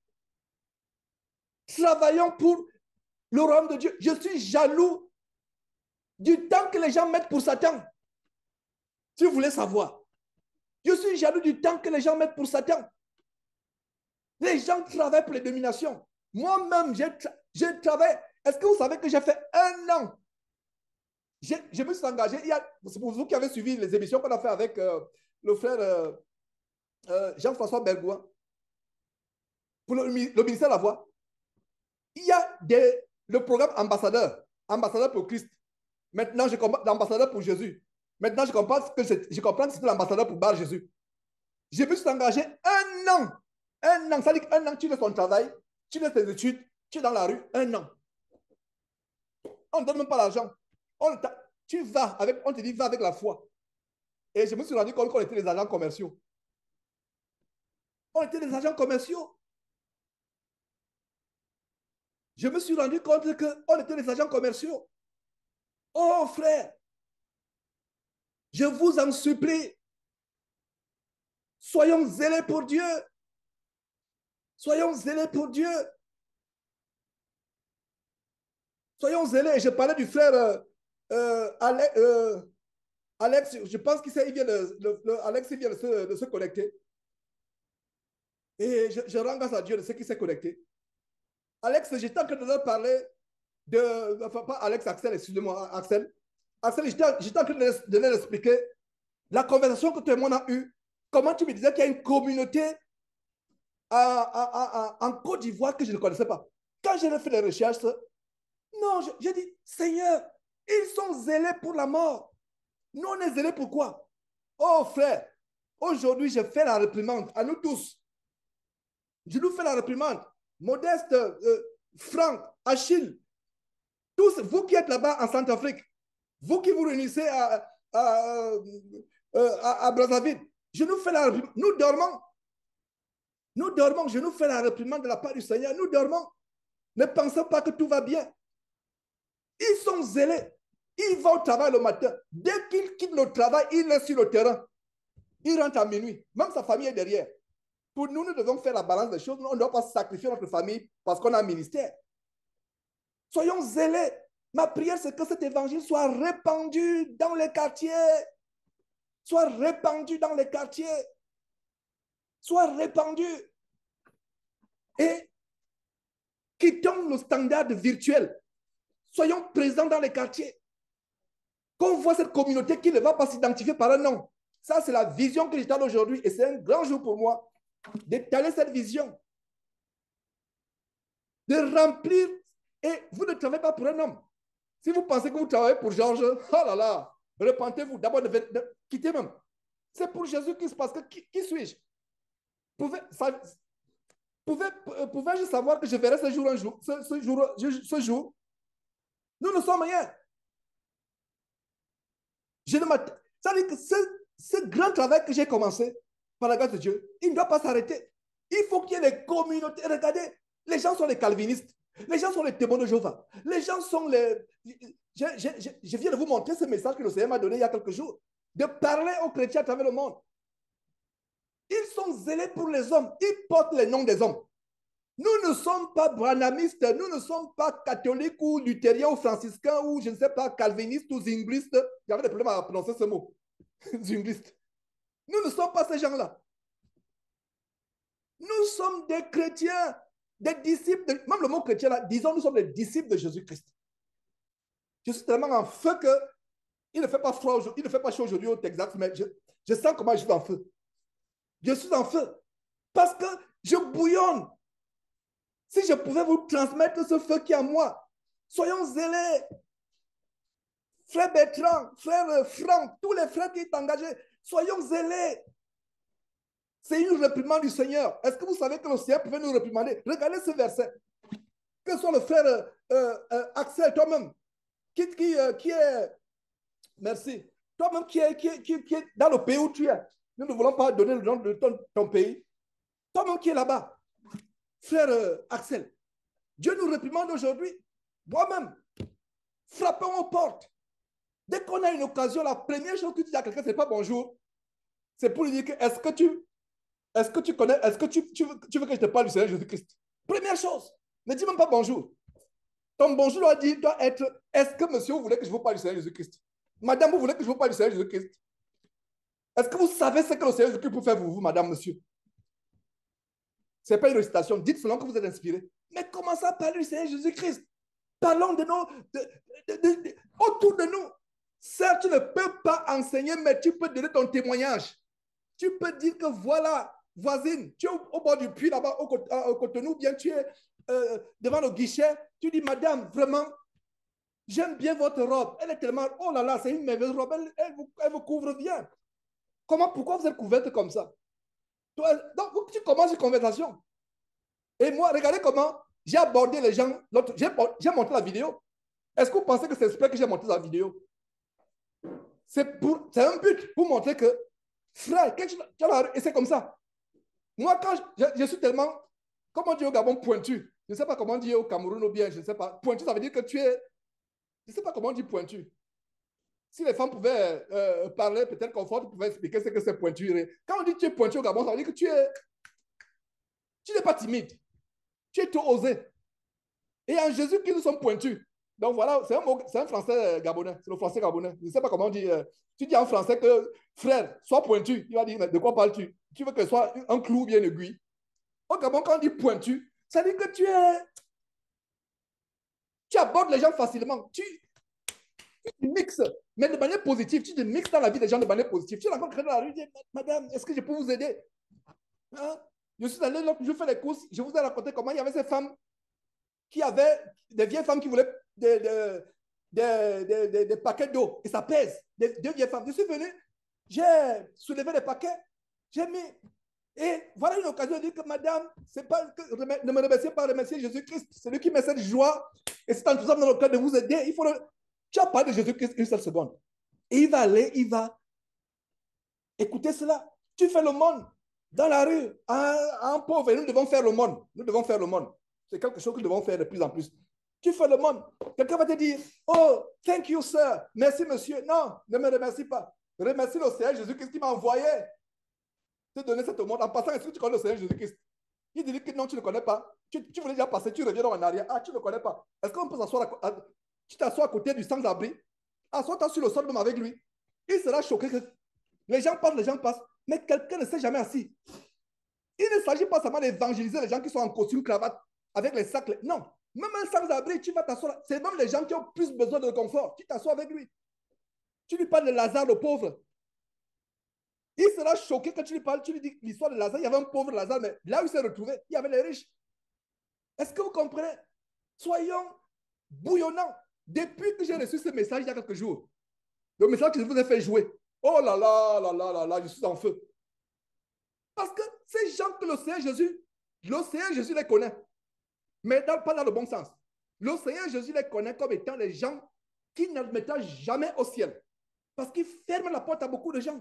Travaillons pour le royaume de Dieu. Je suis jaloux du temps que les gens mettent pour Satan. Si vous voulez savoir. Je suis jaloux du temps que les gens mettent pour Satan. Les gens travaillent pour les dominations. Moi-même, j'ai tra travaillé. Est-ce que vous savez que j'ai fait un an? Je me suis engagé. C'est pour vous qui avez suivi les émissions qu'on a fait avec euh, le frère euh, euh, Jean-François Bergoua pour le, le ministère de la Voix. Il y a des, le programme ambassadeur, ambassadeur pour Christ. Maintenant, je comprends l'ambassadeur pour Jésus. Maintenant, je comprends que je comprends que c'est l'ambassadeur pour Bar Jésus. Je me suis engagé un an. Un an, ça dit qu'un an, tu laisses ton travail, tu laisses tes études, tu es dans la rue, un an. On ne donne même pas l'argent. Tu vas avec, on te dit, va avec la foi. Et je me suis rendu compte qu'on était des agents commerciaux. On était des agents commerciaux. Je me suis rendu compte qu'on était des agents commerciaux. Oh frère, je vous en supplie, soyons zélés pour Dieu. Soyons zélés pour Dieu. Soyons zélés. Je parlais du frère euh, euh, Alex, euh, Alex, je pense qu'il vient, de, le, le, Alex, il vient de, se, de se connecter. Et je, je rends grâce à Dieu de ce qui s'est connecté. Alex, j'étais en train de leur parler de... Enfin, pas Alex, Axel, excusez-moi, Axel. Axel, j'étais en train de, de leur expliquer la conversation que tout le monde a eue. Comment tu me disais qu'il y a une communauté à, à, à, en Côte d'Ivoire que je ne connaissais pas. Quand j'ai fait les recherches, non, j'ai dit, Seigneur, ils sont zélés pour la mort. Nous, on est zélés pour quoi? Oh frère, aujourd'hui, je fais la réprimande à nous tous. Je nous fais la réprimande. Modeste, euh, Franck, Achille, tous, vous qui êtes là-bas en Centrafrique, vous qui vous réunissez à, à, à, à Brazzaville, je nous fais la réprimande. Nous dormons. Nous dormons. Je nous fais la réprimande de la part du Seigneur. Nous dormons. Ne pensons pas que tout va bien. Ils sont zélés. Ils vont au travail le matin. Dès qu'ils quittent le travail, ils restent sur le terrain. Ils rentrent à minuit. Même sa famille est derrière. Pour nous, nous devons faire la balance des choses. On ne doit pas sacrifier notre famille parce qu'on a un ministère. Soyons zélés. Ma prière, c'est que cet évangile soit répandu dans les quartiers. Soit répandu dans les quartiers. Soit répandu. Et quittons le standard virtuel. Soyons présents dans les quartiers. Qu'on voit cette communauté qui ne va pas s'identifier par un nom. Ça, c'est la vision que j'étale aujourd'hui. Et c'est un grand jour pour moi d'étaler cette vision. De remplir. Et vous ne travaillez pas pour un homme. Si vous pensez que vous travaillez pour Georges, oh là là, repentez-vous. D'abord, de, de, de, quittez même. C'est pour Jésus-Christ. Parce que qui, qui suis-je? Pouvais-je pouvais, pouvais savoir que je verrai ce jour un jour, ce, ce jour, ce jour? Nous ne sommes rien. Je ne m'attends. Ça veut dire que ce, ce grand travail que j'ai commencé, par la grâce de Dieu, il ne doit pas s'arrêter. Il faut qu'il y ait des communautés. Regardez, les gens sont les calvinistes. Les gens sont les témoins de Jéhovah. Les gens sont les... Je, je, je, je viens de vous montrer ce message que le Seigneur m'a donné il y a quelques jours. De parler aux chrétiens à travers le monde. Ils sont zélés pour les hommes. Ils portent les noms des hommes. Nous ne sommes pas branhamistes. Nous ne sommes pas catholiques ou luthériens ou franciscains ou je ne sais pas, calvinistes ou zinglistes. J'avais des problèmes à prononcer ce mot. Zinglistes. Nous ne sommes pas ces gens-là. Nous sommes des chrétiens Des disciples, de, même le mot chrétien, là, disons, nous sommes des disciples de Jésus-Christ. Je suis tellement en feu que il ne fait pas froid aujourd'hui, il ne fait pas chaud aujourd'hui au Texas, mais je, je sens comment je suis en feu. Je suis en feu parce que je bouillonne. Si je pouvais vous transmettre ce feu qui est en moi, soyons zélés. Frère Bertrand, frère Franck, tous les frères qui sont engagés, soyons zélés. C'est une réprimande du Seigneur. Est-ce que vous savez que le Seigneur pouvait nous réprimander? Regardez ce verset. Que soit le frère euh, euh, Axel, toi-même, qui, qui, euh, qui est... Merci. Toi-même qui est, qui, est, qui, est, qui est dans le pays où tu es. Nous ne voulons pas donner le nom de ton, ton pays. Toi-même qui est là-bas, frère euh, Axel. Dieu nous réprimande aujourd'hui. Moi-même, frappons aux portes. Dès qu'on a une occasion, la première chose que tu dis à quelqu'un, ce n'est pas bonjour. C'est pour lui dire que est-ce que tu, est-ce que tu connais, est-ce que tu, tu, veux, tu veux que je te parle du Seigneur Jésus-Christ? Première chose, ne dis même pas bonjour. Ton bonjour doit, dire, doit être, est-ce que monsieur, vous voulez que je vous parle du Seigneur Jésus-Christ? Madame, vous voulez que je vous parle du Seigneur Jésus-Christ? Est-ce que vous savez ce que le Seigneur Jésus-Christ peut faire pour vous, madame, monsieur? Ce n'est pas une récitation. Dites selon que vous êtes inspiré. Mais commencez à parler du Seigneur Jésus-Christ. Parlons de nous, de, de, de, de, autour de nous. Certes, tu ne peux pas enseigner, mais tu peux donner ton témoignage. Tu peux dire que voilà, voisine, tu es au, au bord du puits là-bas, au, au Cotonou, bien tu es euh, devant le guichet. Tu dis, madame, vraiment, j'aime bien votre robe. Elle est tellement, oh là là, c'est une merveilleuse robe. Elle, elle, vous, elle vous couvre bien. Comment, pourquoi vous êtes couverte comme ça? Donc, tu commences une conversation. Et moi, regardez comment j'ai abordé les gens. J'ai monté la vidéo. Est-ce que vous pensez que c'est exprès que j'ai monté la vidéo? C'est un but pour montrer que, frère, et c'est comme ça. Moi, quand je, je, je suis tellement, comment dire au Gabon, pointu. Je ne sais pas comment dire au Cameroun ou bien, je ne sais pas. Pointu, ça veut dire que tu es, je ne sais pas comment dire pointu. Si les femmes pouvaient euh, parler, peut-être qu'on pouvait expliquer ce que c'est pointu. Quand on dit que tu es pointu au Gabon, ça veut dire que tu es, tu n'es pas timide. Tu es trop osé. Et en Jésus qui nous sommes pointus. Donc voilà, c'est un, un français gabonais. C'est le français gabonais. Je ne sais pas comment on dit. Euh, tu dis en français que frère, sois pointu. Il va dire, de quoi parles-tu? Tu veux que ce soit un clou bien aiguille. Au Gabon, quand on dit pointu, ça veut dire que tu es. Tu abordes les gens facilement. Tu, tu mixes, mais de manière positive. Tu te mixes dans la vie des gens de manière positive. Tu rencontres quelqu'un dans la rue, tu dis, madame, est-ce que je peux vous aider? Hein? Je suis allé l'autre jour faire les courses. Je vous ai raconté comment il y avait ces femmes qui avaient des vieilles femmes qui voulaient des, des, des, des, des, des paquets d'eau. Et ça pèse. Des, deux vieilles femmes. Je suis venu, j'ai soulevé des paquets, j'ai mis. Et voilà une occasion de dire que madame, c'est pas que, ne me remerciez pas, remercier Jésus-Christ. C'est lui qui met cette joie et cet enthousiasme dans le cœur de vous aider. Il faut le... Tu as parlé de Jésus-Christ une seule seconde. Et il va aller, il va écouter cela. Tu fais le monde dans la rue, à, à un pauvre. Et nous devons faire le monde. Nous devons faire le monde. C'est quelque chose que nous devons faire de plus en plus. Tu fais le monde. Quelqu'un va te dire, oh, thank you, sir. Merci, monsieur. Non, ne me remercie pas. Remercie le Seigneur Jésus-Christ qui m'a envoyé te donner cette monde. En passant, est-ce que tu connais le Seigneur Jésus-Christ? Il dit que non, tu ne connais pas. Tu, tu voulais déjà passer, tu reviens en arrière. Ah, tu ne connais pas. Est-ce qu'on peut s'asseoir à, à, tu t'assois à côté du sans-abri? Assois-toi sur le sol même avec lui. Il sera choqué que les gens passent, les gens passent. Mais quelqu'un ne s'est jamais assis. Il ne s'agit pas seulement d'évangéliser les gens qui sont en costume, cravate, avec les sacs. Non. Même un sans-abri, tu vas t'asseoir. C'est même les gens qui ont plus besoin de confort. Tu t'assois avec lui. Tu lui parles de Lazare, le pauvre. Il sera choqué quand tu lui parles, tu lui dis l'histoire de Lazare. Il y avait un pauvre Lazare, mais là où il s'est retrouvé, il y avait les riches. Est-ce que vous comprenez? Soyons bouillonnants. Depuis que j'ai reçu ce message il y a quelques jours, le message que je vous ai fait jouer, oh là là, là là, là là, je suis en feu. Parce que ces gens que le Seigneur Jésus, le Seigneur Jésus les connaît, mais dans, pas dans le bon sens. Le Seigneur Jésus les connaît comme étant les gens qui ne le mettent jamais au ciel. Parce qu'ils ferment la porte à beaucoup de gens.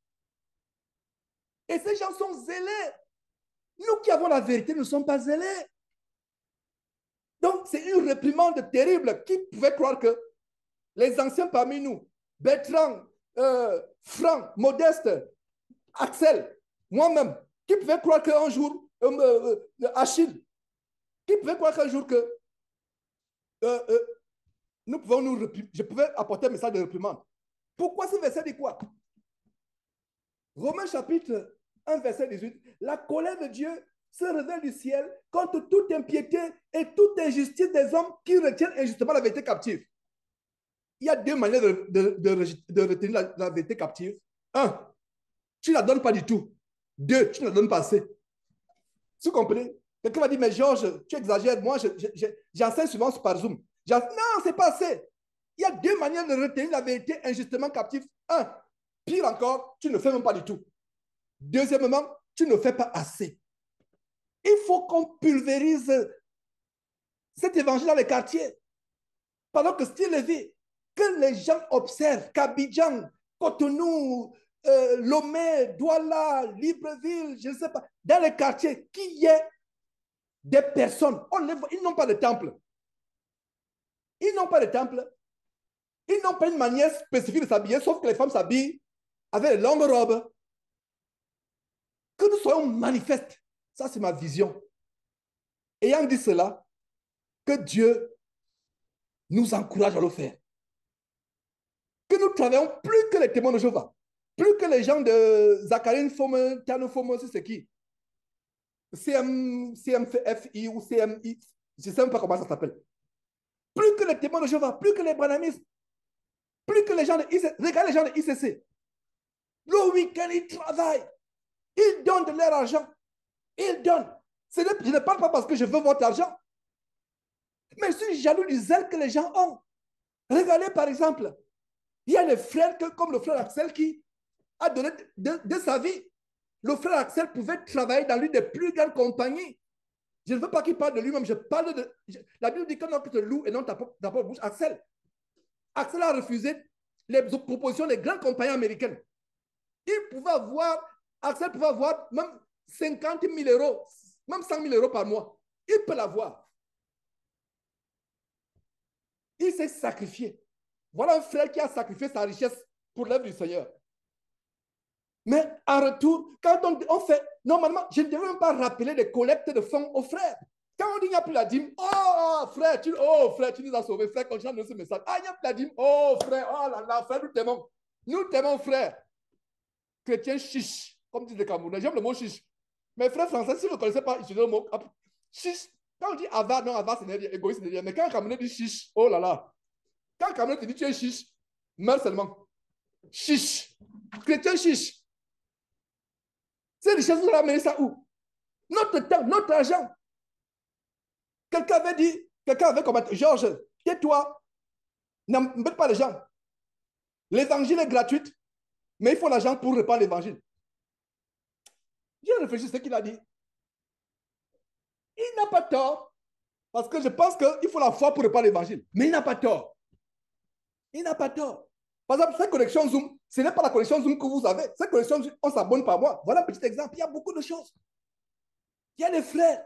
Et ces gens sont zélés. Nous qui avons la vérité, nous ne sommes pas zélés. Donc, c'est une réprimande terrible. Qui pouvait croire que les anciens parmi nous, Bertrand, euh, Franck, Modeste, Axel, moi-même, qui pouvait croire qu'un jour, euh, euh, Achille, qui pouvait croire qu'un jour que euh, euh, nous pouvons nous je pouvais apporter un message de réprimande. Pourquoi ce verset dit quoi? Romains chapitre un, verset dix-huit. La colère de Dieu se révèle du ciel contre toute impiété et toute injustice des hommes qui retiennent injustement la vérité captive. Il y a deux manières de, de, de, de retenir la, la vérité captive. Un, tu ne la donnes pas du tout. Deux, tu ne la donnes pas assez. Vous comprenez? Quelqu'un m'a dit, mais Georges, tu exagères. Moi, j'enseigne souvent par Zoom. Non, ce n'est pas assez. Il y a deux manières de retenir la vérité injustement captive. Un, pire encore, tu ne fais même pas du tout. Deuxièmement, tu ne fais pas assez. Il faut qu'on pulvérise cet évangile dans les quartiers. Pendant que Style Lévy, que les gens observent qu'Abidjan, Cotonou, euh, Lomé, Douala, Libreville, je ne sais pas, dans les quartiers, qu'il y ait des personnes, on les voit, ils n'ont pas de temple. Ils n'ont pas de temple. Ils n'ont pas une manière spécifique de s'habiller, sauf que les femmes s'habillent avec de longues robes. Que nous soyons manifestes. Ça, c'est ma vision. Ayant dit cela, que Dieu nous encourage à le faire. Que nous travaillons plus que les témoins de Jéhovah, plus que les gens de Zacharine Fome, Tano Fome, c'est qui? C M, C M F I ou C M I, je ne sais même pas comment ça s'appelle. Plus que les témoins de Jéhovah, plus que les branamistes, plus que les gens de I C C. Regardez les gens de I C C. Le week-end, ils travaillent. Ils donnent de leur argent. Ils donnent. Je ne parle pas parce que je veux votre argent. Mais je suis jaloux du zèle que les gens ont. Regardez par exemple, il y a des frères que, comme le frère Axel qui a donné de, de sa vie. Le frère Axel pouvait travailler dans l'une des plus grandes compagnies. Je ne veux pas qu'il parle de lui-même, je parle de... Je, la Bible dit que non, que te loue et non ta propre bouche. Axel. Axel a refusé les propositions des grandes compagnies américaines. Il pouvait avoir, Axel pouvait avoir même cinquante mille euros, même cent mille euros par mois. Il peut l'avoir. Il s'est sacrifié. Voilà un frère qui a sacrifié sa richesse pour l'œuvre du Seigneur. Mais en retour, quand on, on fait, normalement, je ne devais même pas rappeler les collectes de fonds aux frères. Quand on dit qu'il n'y a plus la dîme, oh frère, tu, oh, frère, tu nous as sauvés, frère, quand je donne ce message. Ah, il n'y a plus la dîme, oh frère, oh là là, frère, nous t'aimons. Nous t'aimons, frère. Chrétien chiche, comme disent les Camerounais. J'aime le mot chiche. Mais frère français, si vous ne connaissez pas, utilisez le mot chiche. Quand on dit avare, non, avare, c'est égoïste, c'est mais quand un Camerounais dit chiche, oh là là. Quand un Camerounais te dit tu es chiche, meurs seulement. Chiche. Chrétien chiche. Ces richesses, vous allez amener ça où? Notre temps, notre argent. Quelqu'un avait dit, quelqu'un avait commenté, Georges, tais-toi, n'embête pas les gens. L'évangile est gratuit, mais il faut l'argent pour répandre l'évangile. J'ai réfléchi à ce qu'il a dit. Il n'a pas tort, parce que je pense qu'il faut la foi pour répandre l'évangile. Mais il n'a pas tort. Il n'a pas tort. Par exemple, cette connexion Zoom, ce n'est pas la connexion Zoom que vous avez. Cette connexion Zoom, on s'abonne par mois. Voilà un petit exemple. Il y a beaucoup de choses. Il y a des frères.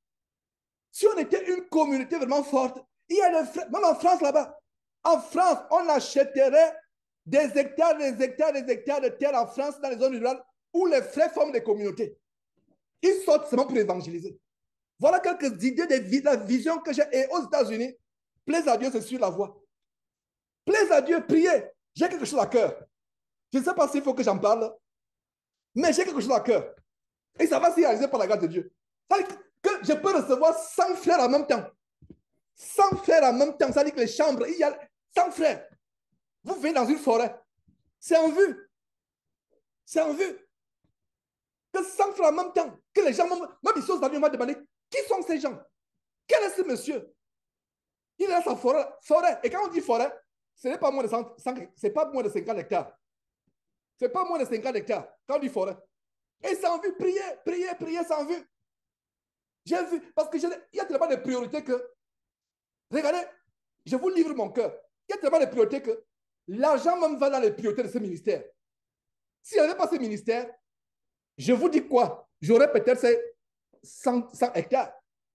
Si on était une communauté vraiment forte, il y a des frères, même en France là-bas. En France, on achèterait des hectares, des hectares, des hectares de terre en France, dans les zones rurales, où les frères forment des communautés. Ils sortent seulement pour évangéliser. Voilà quelques idées de la vision que j'ai. Et aux États-Unis, plaise à Dieu, c'est sur la voie. Plaise à Dieu, priez. J'ai quelque chose à cœur. Je ne sais pas s'il faut que j'en parle, mais j'ai quelque chose à cœur. Et ça va s'y réaliser par la grâce de Dieu. Ça veut dire que je peux recevoir cent frères en même temps. cent frères en même temps. Ça veut dire que les chambres, il y a cent frères. Vous venez dans une forêt. C'est en vue. C'est en vue. Que cent frères en même temps. Que les gens, même, même ils sont venus m'ont demandé, qui sont ces gens? Quel est ce monsieur? Il a sa forêt. forêt. Et quand on dit forêt, ce n'est pas moins de cent, c'est pas moins de cinquante hectares. C'est pas moins de cinquante hectares quand on dit forêt. Et c'est en vue, prier, prier, prier, c'est en vue. J'ai vu, parce qu'il y a tellement de priorités que, regardez, je vous livre mon cœur. Il y a tellement de priorités que l'argent même va dans les priorités de ce ministère. S'il n'y avait pas ce ministère, je vous dis quoi? J'aurais peut-être ces cent, cent hectares.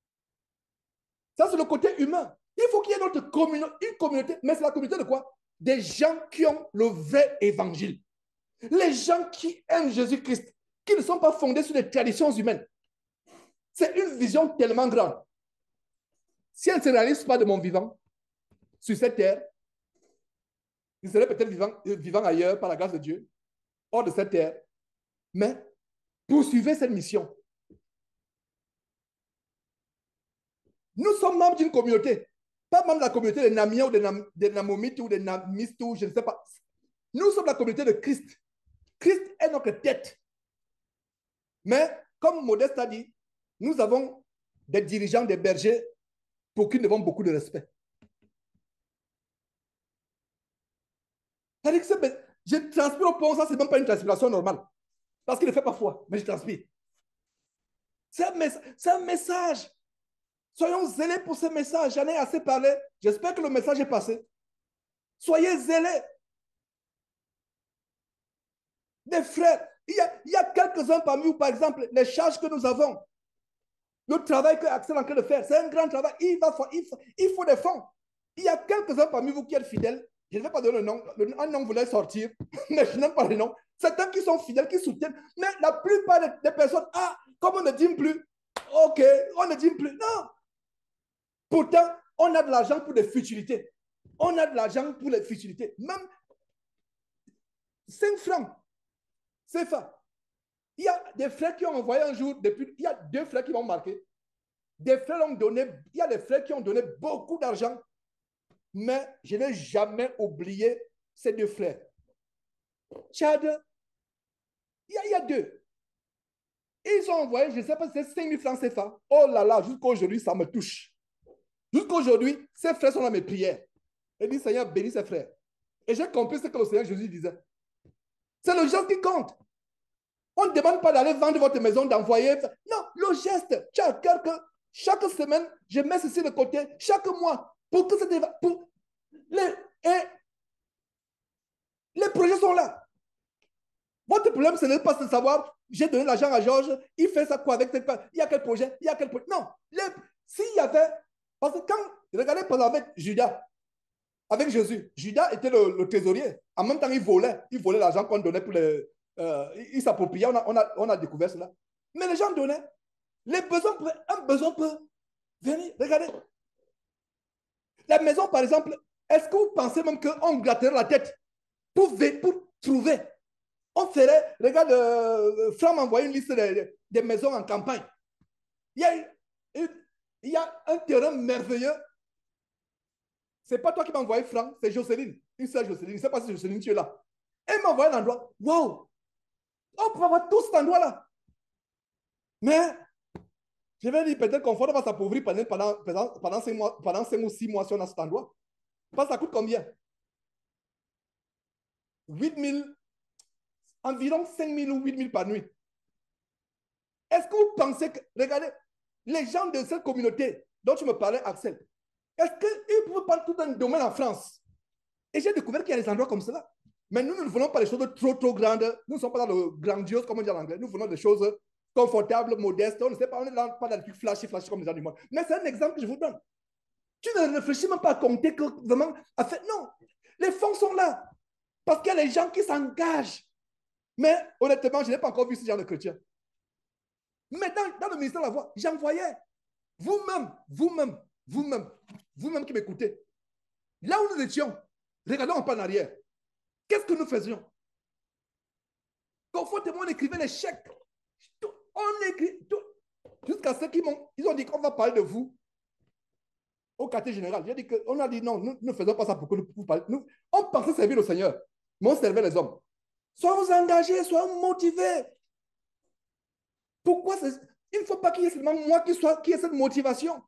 Ça, c'est le côté humain. Il faut qu'il y ait notre communauté, une communauté, mais c'est la communauté de quoi? Des gens qui ont le vrai évangile. Les gens qui aiment Jésus-Christ, qui ne sont pas fondés sur des traditions humaines. C'est une vision tellement grande. Si elle ne se réalise pas de mon vivant sur cette terre, je serais peut-être vivant, vivant ailleurs par la grâce de Dieu, hors de cette terre. Mais poursuivez cette mission. Nous sommes membres d'une communauté. Pas membres de la communauté des Namiens ou des, Nam, des Namomites ou des Namistes ou je ne sais pas. Nous sommes la communauté de Christ. Christ est notre tête. Mais, comme Modeste a dit, nous avons des dirigeants, des bergers pour qui nous avons beaucoup de respect. Je transpire au pont, ça, ce n'est même pas une transpiration normale. Parce qu'il ne fait pas froid, mais je transpire. C'est un, un message. Soyons zélés pour ce message. J'en ai assez parlé. J'espère que le message est passé. Soyez zélés. Des frères, il y a, il y a quelques-uns parmi vous, par exemple, les charges que nous avons, le travail que Axel est en train de faire, c'est un grand travail. Il, va, il, faut, il faut des fonds. Il y a quelques-uns parmi vous qui êtes fidèles. Je ne vais pas donner le nom. Le, un nom voulait sortir, mais je n'aime pas le nom. Certains qui sont fidèles, qui soutiennent. Mais la plupart des, des personnes, ah, comme on ne dit plus, ok, on ne dit plus. Non. Pourtant, on a de l'argent pour des futilités. On a de l'argent pour les futilités. Même cinq francs. C'est ça. Il y a des frères qui ont envoyé un jour, depuis, il y a deux frères qui m'ont marqué. Des frères ont donné, il y a des frères qui ont donné beaucoup d'argent, mais je n'ai jamais oublié ces deux frères. Tchad, il y a, il y a deux. Ils ont envoyé, je ne sais pas si c'est cinq mille francs C F A. Oh là là, jusqu'aujourd'hui, ça me touche. Jusqu'aujourd'hui, ces frères sont dans mes prières. Et dit, Seigneur, bénis ces frères. Et j'ai compris ce que le Seigneur Jésus disait. C'est le geste qui compte. On ne demande pas d'aller vendre votre maison, d'envoyer. Non, le geste. Tu as cœur que chaque semaine, je mets ceci de côté, chaque mois, pour que ça pour les, et les projets sont là. Votre problème, ce n'est pas de savoir, j'ai donné l'argent à Georges, il fait ça quoi avec cette personne, il y a quel projet, il y a quel projet. Non, s'il y avait, parce que quand, regardez par exemple avec Judas, avec Jésus, Judas était le, le trésorier. En même temps, il volait, il volait l'argent qu'on donnait pour les. Euh, il s'appropriait, on a, on, a, on a découvert cela. Mais les gens donnaient. Les besoins, un besoin peut venir. Regardez. La maison, par exemple, est-ce que vous pensez même qu'on gratterait la tête pour, pour trouver? On ferait, regarde, euh, Franck m'a envoyé une liste des, des maisons en campagne. Il y a, une, il y a un terrain merveilleux. Ce n'est pas toi qui m'as envoyé Franck, c'est Jocelyne. Une seule Jocelyne. Je ne sais pas si Jocelyne, tu es là. Elle m'a envoyé l'endroit. Waouh! On peut avoir tout cet endroit-là. Mais, je vais dire, peut-être qu'on va s'appauvrir pendant, pendant, pendant, cinq mois, pendant cinq ou six mois si on a cet endroit. Parce que ça coûte combien? huit mille, environ cinq mille ou huit mille par nuit. Est-ce que vous pensez que, regardez, les gens de cette communauté dont tu me parlais, Axel, est-ce qu'ils peuvent prendre tout un domaine en France? Et j'ai découvert qu'il y a des endroits comme cela. Mais nous, nous ne voulons pas des choses trop, trop grandes. Nous ne sommes pas dans le grandiose, comme on dit en anglais. Nous voulons des choses confortables, modestes. On ne sait pas, on n'est pas dans le truc flashy, flashy comme les gens du monde. Mais c'est un exemple que je vous donne. Tu ne réfléchis même pas à compter que vraiment. À faire... Non, les fonds sont là. Parce qu'il y a les gens qui s'engagent. Mais honnêtement, je n'ai pas encore vu ce genre de chrétien. Mais dans, dans le ministère de la Voix, j'envoyais. Vous-même, vous-même, vous-même, vous-même qui m'écoutez. Là où nous étions, regardons un peu en arrière. Qu'est-ce que nous faisions? Confortément, on écrivait les chèques. On écrit tout. Jusqu'à ceux qui m'ont. Ils ont dit qu'on va parler de vous au quartier général. J'ai dit que, on a dit non, nous ne faisons pas ça pour que nous, nous, nous on pensait servir le Seigneur, mais on servait les hommes. Soyons engagés, soyons motivés. Pourquoi il ne faut pas qu'il y ait seulement moi qui, soit, qui ait cette motivation.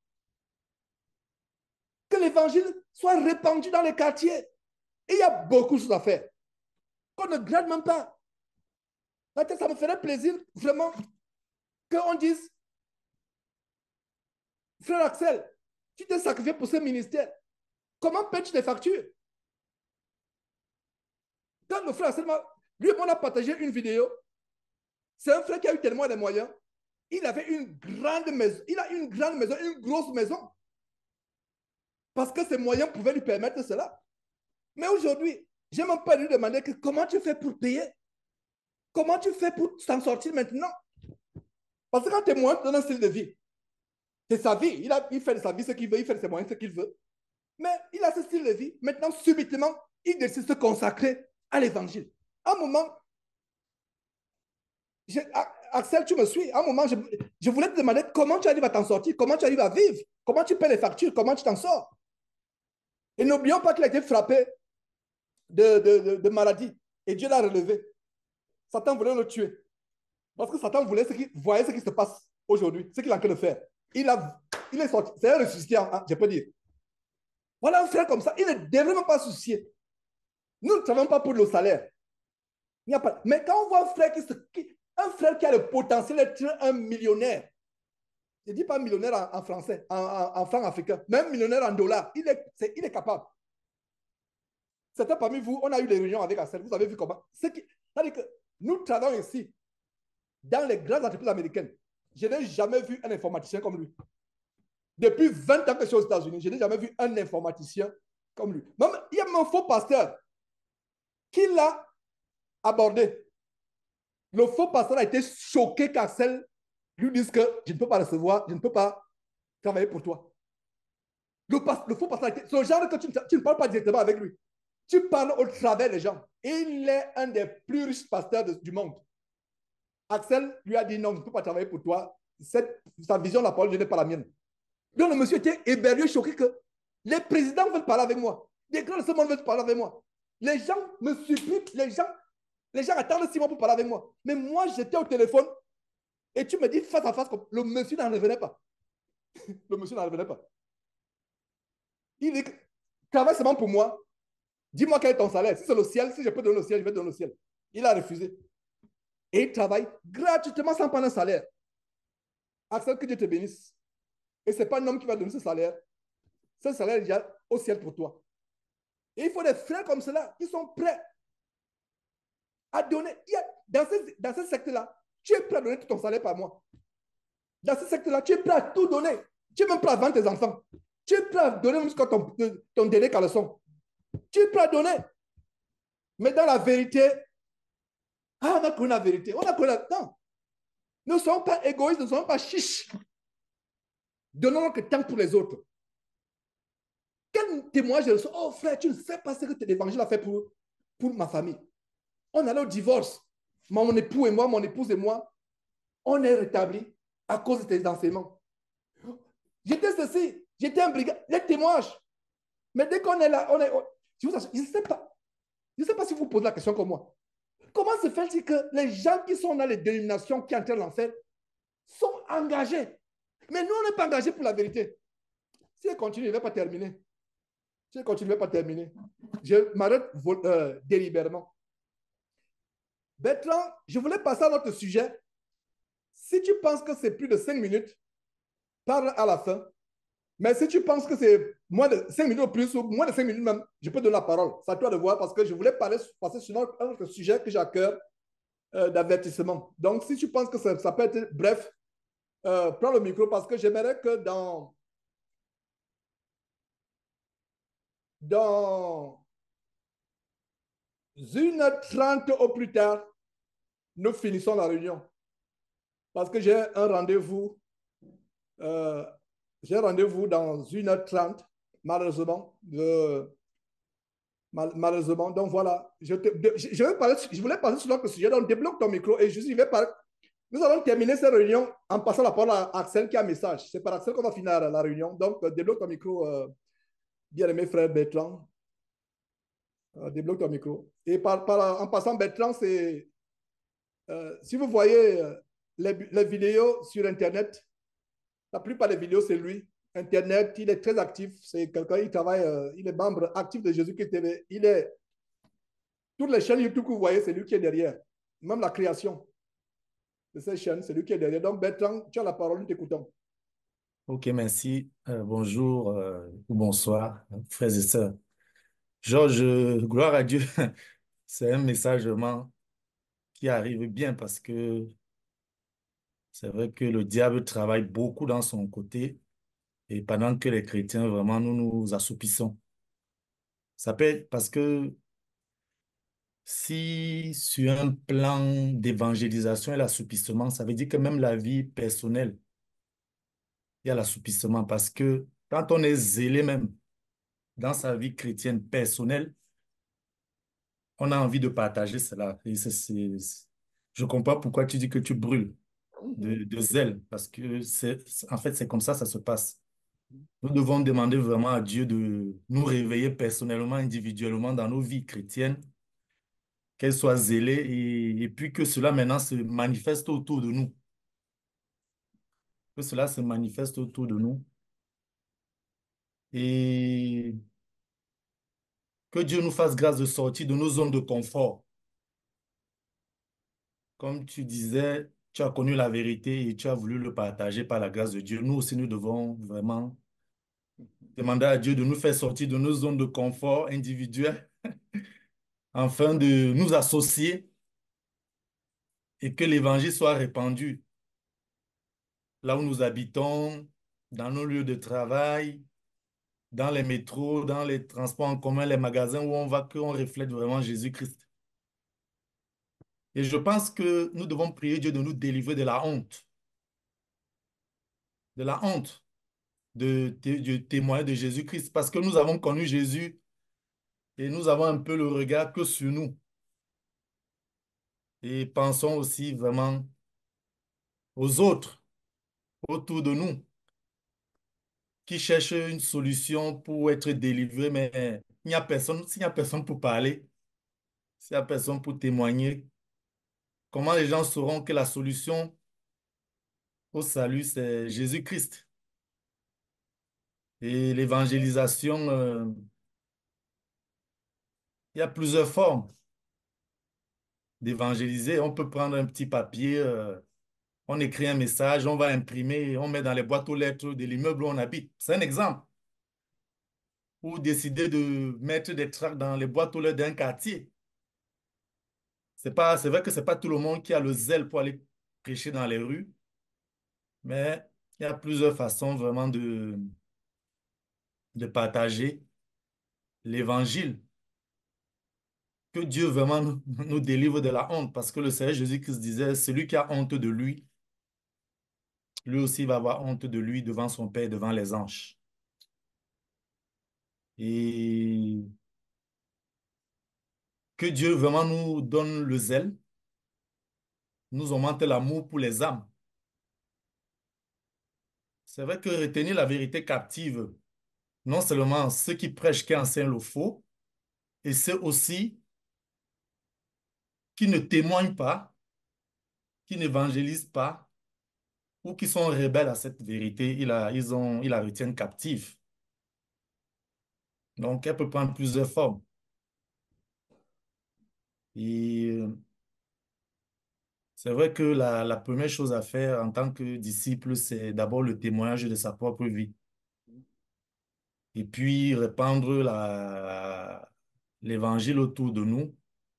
Que l'évangile soit répandu dans les quartiers. Et il y a beaucoup de choses à faire. Qu'on ne grade même pas. Ça me ferait plaisir vraiment qu'on dise, frère Axel, tu t'es sacrifié pour ce ministère. Comment payes-tu tes factures? Quand le frère Axel, lui, on a partagé une vidéo. C'est un frère qui a eu tellement de moyens. Il avait une grande maison. Il a une grande maison, une grosse maison. Parce que ses moyens pouvaient lui permettre cela. Mais aujourd'hui, je n'ai même pas lui demander que comment tu fais pour payer? Comment tu fais pour s'en sortir maintenant? Parce que quand tes moyens te donnent un style de vie, c'est sa vie. Il, a, il fait de sa vie ce qu'il veut, il fait de ses moyens ce qu'il veut. Mais il a ce style de vie. Maintenant, subitement, il décide de se consacrer à l'évangile. À un moment, je, Axel, tu me suis. À un moment, je, je voulais te demander comment tu arrives à t'en sortir, comment tu arrives à vivre. Comment tu paies les factures? Comment tu t'en sors? Et n'oublions pas qu'il a été frappé de, de, de, de maladie. Et Dieu l'a relevé. Satan voulait le tuer. Parce que Satan voulait ce qui, voyait ce qui se passe aujourd'hui, ce qu'il est en train de faire. Il, a, il est sorti. C'est un ressuscité, hein, je peux dire. Voilà un frère comme ça. Il ne devrait même pas se soucier. Nous ne travaillons pas pour le salaire. Il n'y a pas. Mais quand on voit un frère qui, se, qui, un frère qui a le potentiel d'être un millionnaire, je ne dis pas millionnaire en, en français, en, en, en franc africain, même millionnaire en dollars, il est, est, il est capable. Certains parmi vous, on a eu des réunions avec Axel, vous avez vu comment. C'est-à-dire que nous travaillons ici, dans les grandes entreprises américaines. Je n'ai jamais vu un informaticien comme lui. Depuis vingt ans que je suis aux États-Unis, je n'ai jamais vu un informaticien comme lui. Même, il y a même un faux pasteur qui l'a abordé. Le faux pasteur a été choqué qu'Axel lui dise que je ne peux pas recevoir, je ne peux pas travailler pour toi. Le, le faux pasteur a été... C'est le genre que tu, tu ne parles pas directement avec lui. Tu parles au travers des gens. Il est un des plus riches pasteurs de, du monde. Axel lui a dit non, je ne peux pas travailler pour toi. Cette, sa vision de la parole, je n'ai pas la mienne. Donc le monsieur était éberlué, choqué que les présidents veulent parler avec moi. Les grands de ce monde veulent parler avec moi. Les gens me supplient, les gens, les gens attendent six mois pour parler avec moi. Mais moi, j'étais au téléphone et tu me dis face à face, comme le monsieur n'en revenait pas. Le monsieur n'en revenait pas. Il dit, travaille seulement pour moi. Dis-moi quel est ton salaire. Si c'est le ciel, si je peux donner le ciel, je vais donner le ciel. Il a refusé. Et il travaille gratuitement sans prendre un salaire. Axel, que Dieu te bénisse. Et ce n'est pas un homme qui va donner ce salaire. Ce salaire est déjà au ciel pour toi. Et il faut des frères comme cela qui sont prêts à donner. Dans ce, dans ce secteur-là, tu es prêt à donner tout ton salaire par mois. Dans ce secteur-là, tu es prêt à tout donner. Tu es même prêt à vendre tes enfants. Tu es prêt à donner jusqu'à ton, ton délai caleçon. Tu es prêt à donner. Mais dans la vérité, ah, on a connu la vérité. On a connu la... Non. Ne soyons pas égoïstes, ne soyons pas chiches. Donnons que temps pour les autres. Quel témoignage je reçois? Oh frère, tu ne sais pas ce que l'évangile a fait pour, pour ma famille. On allait au divorce. Mon époux et moi, mon épouse et moi, on est rétablis à cause de tes enseignements. J'étais ceci, j'étais un brigand. Les témoignages. Mais dès qu'on est là, on est. On... Je ne sais pas. Je ne sais pas si vous posez la question comme moi. Comment se fait-il que les gens qui sont dans les dénominations qui entraînent l'enfer sont engagés? Mais nous, on n'est pas engagés pour la vérité. Si elle continue, elle ne va pas terminer. Si elle continue, elle ne va pas terminer. Je m'arrête euh, délibérément. Bertrand, je voulais passer à notre sujet. Si tu penses que c'est plus de cinq minutes, parle à la fin. Mais si tu penses que c'est moins de cinq minutes ou plus, ou moins de cinq minutes même, je peux donner la parole. C'est à toi de voir parce que je voulais parler, passer sur un autre sujet que j'ai à cœur euh, d'avertissement. Donc, si tu penses que ça, ça peut être bref, euh, prends le micro parce que j'aimerais que dans, dans une heure trente au plus tard, nous finissons la réunion. Parce que j'ai un rendez-vous. Euh, j'ai un rendez-vous dans une heure trente, malheureusement. Le, mal, malheureusement. Donc voilà. Je, te, je, je, vais parler, je voulais parler sur notre sujet. Donc débloque ton micro et je, je vais parler. Nous allons terminer cette réunion en passant la parole à Axel qui a un message. C'est par Axel qu'on va finir la réunion. Donc, euh, débloque ton micro, euh, bien-aimé frère Bertrand. Euh, débloque ton micro. Et par, par, en passant, Bertrand, c'est... Euh, si vous voyez euh, les, les vidéos sur Internet, la plupart des vidéos, c'est lui. Internet, il est très actif. C'est quelqu'un, il travaille, euh, il est membre actif de Jésus-Christ T V. Il est... Toutes les chaînes YouTube que vous voyez, c'est lui qui est derrière. Même la création de ces chaînes, c'est lui qui est derrière. Donc, Bertrand, tu as la parole, nous t'écoutons. Ok, merci. Euh, bonjour euh, ou bonsoir, frères et sœurs. Georges, euh, gloire à Dieu, c'est un message vraiment qui arrive bien parce que c'est vrai que le diable travaille beaucoup dans son côté et pendant que les chrétiens, vraiment, nous nous assoupissons. Ça peut être parce que si sur un plan d'évangélisation et l'assoupissement, ça veut dire que même la vie personnelle, il y a l'assoupissement parce que quand on est zélé même dans sa vie chrétienne personnelle, on a envie de partager cela. Et c'est, c'est- c'est- je comprends pourquoi tu dis que tu brûles de, de zèle, parce que c'est, en fait, c'est comme ça, ça se passe. Nous devons demander vraiment à Dieu de nous réveiller personnellement, individuellement dans nos vies chrétiennes, qu'elles soient zélées et, et puis que cela maintenant se manifeste autour de nous. Que cela se manifeste autour de nous. Et que Dieu nous fasse grâce de sortir de nos zones de confort. Comme tu disais, tu as connu la vérité et tu as voulu le partager par la grâce de Dieu. Nous aussi, nous devons vraiment demander à Dieu de nous faire sortir de nos zones de confort individuelles afin de nous associer et que l'évangile soit répandu là où nous habitons, dans nos lieux de travail, dans les métros, dans les transports en commun, les magasins où on va, qu'on reflète vraiment Jésus-Christ. Et je pense que nous devons prier Dieu de nous délivrer de la honte, de la honte de, de, de témoigner de Jésus-Christ, parce que nous avons connu Jésus et nous avons un peu le regard que sur nous. Et pensons aussi vraiment aux autres autour de nous qui cherchent une solution pour être délivrés, mais il n'y a personne, s'il n'y a personne pour parler, s'il n'y a personne pour témoigner, comment les gens sauront que la solution au salut, c'est Jésus-Christ? Et l'évangélisation, euh, il y a plusieurs formes d'évangéliser. On peut prendre un petit papier, euh, on écrit un message, on va imprimer, on met dans les boîtes aux lettres de l'immeuble où on habite. C'est un exemple. Ou décider de mettre des tracts dans les boîtes aux lettres d'un quartier. C'est pas, c'est vrai que c'est pas tout le monde qui a le zèle pour aller prêcher dans les rues, mais il y a plusieurs façons vraiment de, de partager l'évangile. Que Dieu vraiment nous, nous délivre de la honte, parce que le Seigneur Jésus-Christ disait, celui qui a honte de lui, lui aussi va avoir honte de lui devant son Père, devant les anges. Et que Dieu vraiment nous donne le zèle, nous augmente l'amour pour les âmes. C'est vrai que retenir la vérité captive, non seulement ceux qui prêchent, qui enseignent le faux, et ceux aussi qui ne témoignent pas, qui n'évangélisent pas, ou qui sont rebelles à cette vérité, ils la, ils ont, ils la retiennent captive. Donc, elle peut prendre plusieurs formes. Et euh, c'est vrai que la, la première chose à faire en tant que disciple, c'est d'abord le témoignage de sa propre vie. Et puis répandre la, l'évangile autour de nous.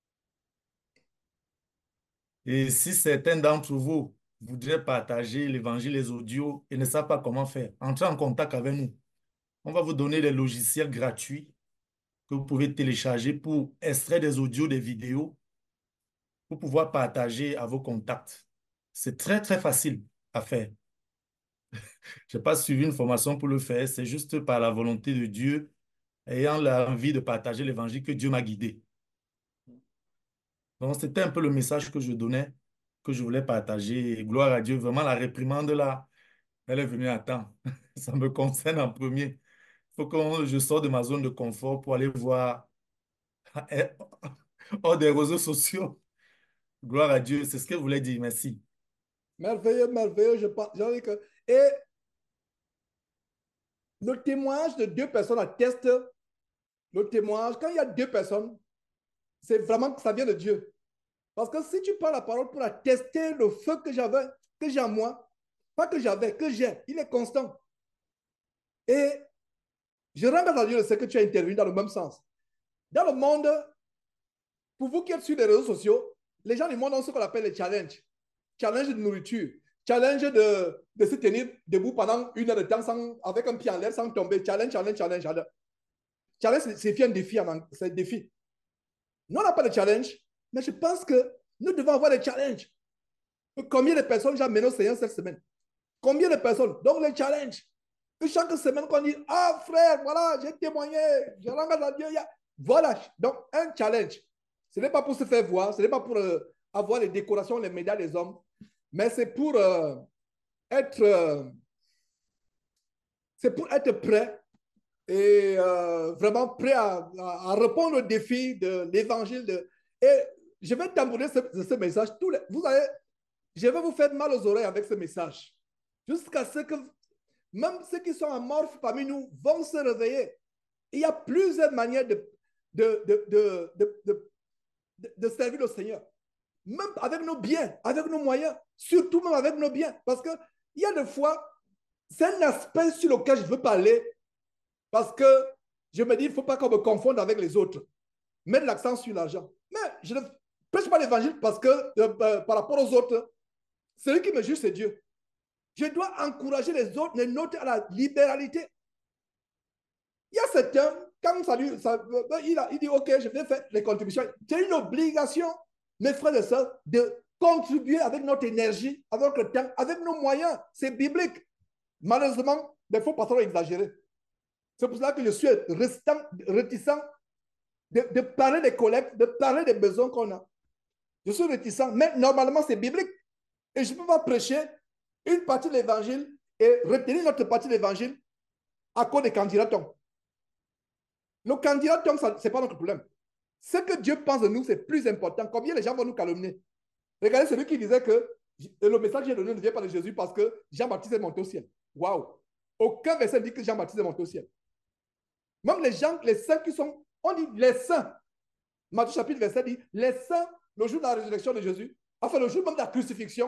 Et si certains d'entre vous voudraient partager l'évangile, les audios et ne savent pas comment faire, entrez en contact avec nous. On va vous donner des logiciels gratuits que vous pouvez télécharger pour extraire des audios, des vidéos, pour pouvoir partager à vos contacts. C'est très, très facile à faire. Je n'ai pas suivi une formation pour le faire, c'est juste par la volonté de Dieu, ayant l'envie de partager l'évangile que Dieu m'a guidé. Donc, c'était un peu le message que je donnais, que je voulais partager. Et gloire à Dieu, vraiment, la réprimande là, elle est venue à temps. Ça me concerne en premier. Il faut que je sorte de ma zone de confort pour aller voir hors des réseaux sociaux. Gloire à Dieu, c'est ce que je voulais dire. Merci. Merveilleux, merveilleux. Je pense, j'en ai que... Et le témoignage de deux personnes atteste le témoignage. Quand il y a deux personnes, c'est vraiment que ça vient de Dieu. Parce que si tu prends la parole pour attester le feu que j'avais, que j'ai en moi, pas que j'avais, que j'ai, il est constant. Et je rends grâce à Dieu de ce que tu as intervenu dans le même sens. Dans le monde, pour vous qui êtes sur les réseaux sociaux, les gens du monde ont ce qu'on appelle les challenges. Challenge de nourriture, challenge de, de se tenir debout pendant une heure de temps sans, avec un pied en l'air sans tomber. Challenge, challenge, challenge. Challenge, challenge c'est un défi. C'est un défi. Nous, on n'a pas de challenge, mais je pense que nous devons avoir des challenges. Combien de personnes j'ai amené au Seigneur cette semaine? Combien de personnes? Donc, les challenges. Que chaque semaine, qu'on dit, ah frère, voilà, j'ai témoigné, je rends grâce à Dieu. Voilà. Donc, un challenge. Ce n'est pas pour se faire voir, ce n'est pas pour euh, avoir les décorations, les médailles des hommes, mais c'est pour euh, être, euh, C'est pour être prêt et euh, vraiment prêt à, à, à répondre au défi de l'évangile. De... Et je vais tambourer ce, ce message. Tous les, vous allez, je vais vous faire mal aux oreilles avec ce message. Jusqu'à ce que même ceux qui sont amorphes parmi nous vont se réveiller. Il y a plusieurs manières de, de, de, de, de, de, de, de servir le Seigneur. Même avec nos biens, avec nos moyens, surtout même avec nos biens. Parce qu'il y a des fois, c'est un aspect sur lequel je veux parler parce que je me dis, il ne faut pas qu'on me confonde avec les autres. Mettre l'accent sur l'argent. Mais je ne prêche pas l'évangile parce que euh, par rapport aux autres, celui qui me juge, c'est Dieu. Je dois encourager les autres, les nôtres à la libéralité. Il y a certains, quand ça lui, ça, il, a, il dit, OK, je vais faire les contributions. C'est une obligation, mes frères et sœurs, de contribuer avec notre énergie, avec notre temps, avec nos moyens. C'est biblique. Malheureusement, des fois, pas trop exagéré. C'est pour cela que je suis restant, réticent de, de parler des collectes, de parler des besoins qu'on a. Je suis réticent, mais normalement, c'est biblique. Et je ne peux pas prêcher une partie de l'évangile et retenir notre partie de l'évangile à cause des candidatons. Le candidaton, ce n'est pas notre problème. Ce que Dieu pense de nous, c'est plus important. Combien les gens vont nous calomnier? Regardez celui qui disait que le message que j'ai donné ne vient pas de Jésus parce que Jean-Baptiste est monté au ciel. Waouh! Aucun verset ne dit que Jean-Baptiste est monté au ciel. Même les gens, les saints qui sont, on dit les saints. Matthieu chapitre verset dit, les saints, le jour de la résurrection de Jésus, enfin le jour même de la crucifixion,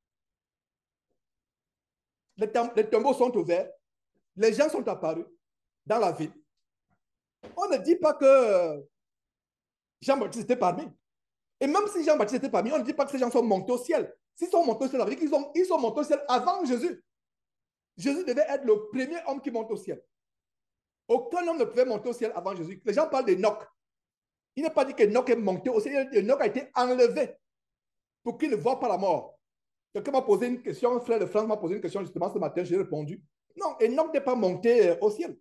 les, les tombeaux sont ouverts, les gens sont apparus dans la ville. On ne dit pas que Jean-Baptiste était parmi. Et même si Jean-Baptiste était parmi, on ne dit pas que ces gens sont montés au ciel. S'ils sont montés au ciel, ça veut dire qu'ils sont, ils sont montés au ciel avant Jésus. Jésus devait être le premier homme qui monte au ciel. Aucun homme ne pouvait monter au ciel avant Jésus. Les gens parlent d'Enoch. Il n'est pas dit qu'Enoch est monté au ciel. Enoch a été enlevé pour qu'il ne voit pas la mort. Quelqu'un m'a posé une question, un frère de France m'a posé une question justement ce matin, j'ai répondu. Non, Enoch n'est pas monté au ciel.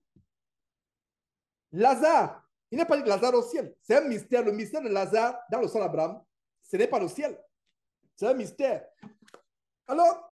Lazare, il n'est pas dit que Lazare au ciel. C'est un mystère. Le mystère de Lazare dans le sang d'Abraham, ce n'est pas le ciel. C'est un mystère. Alors,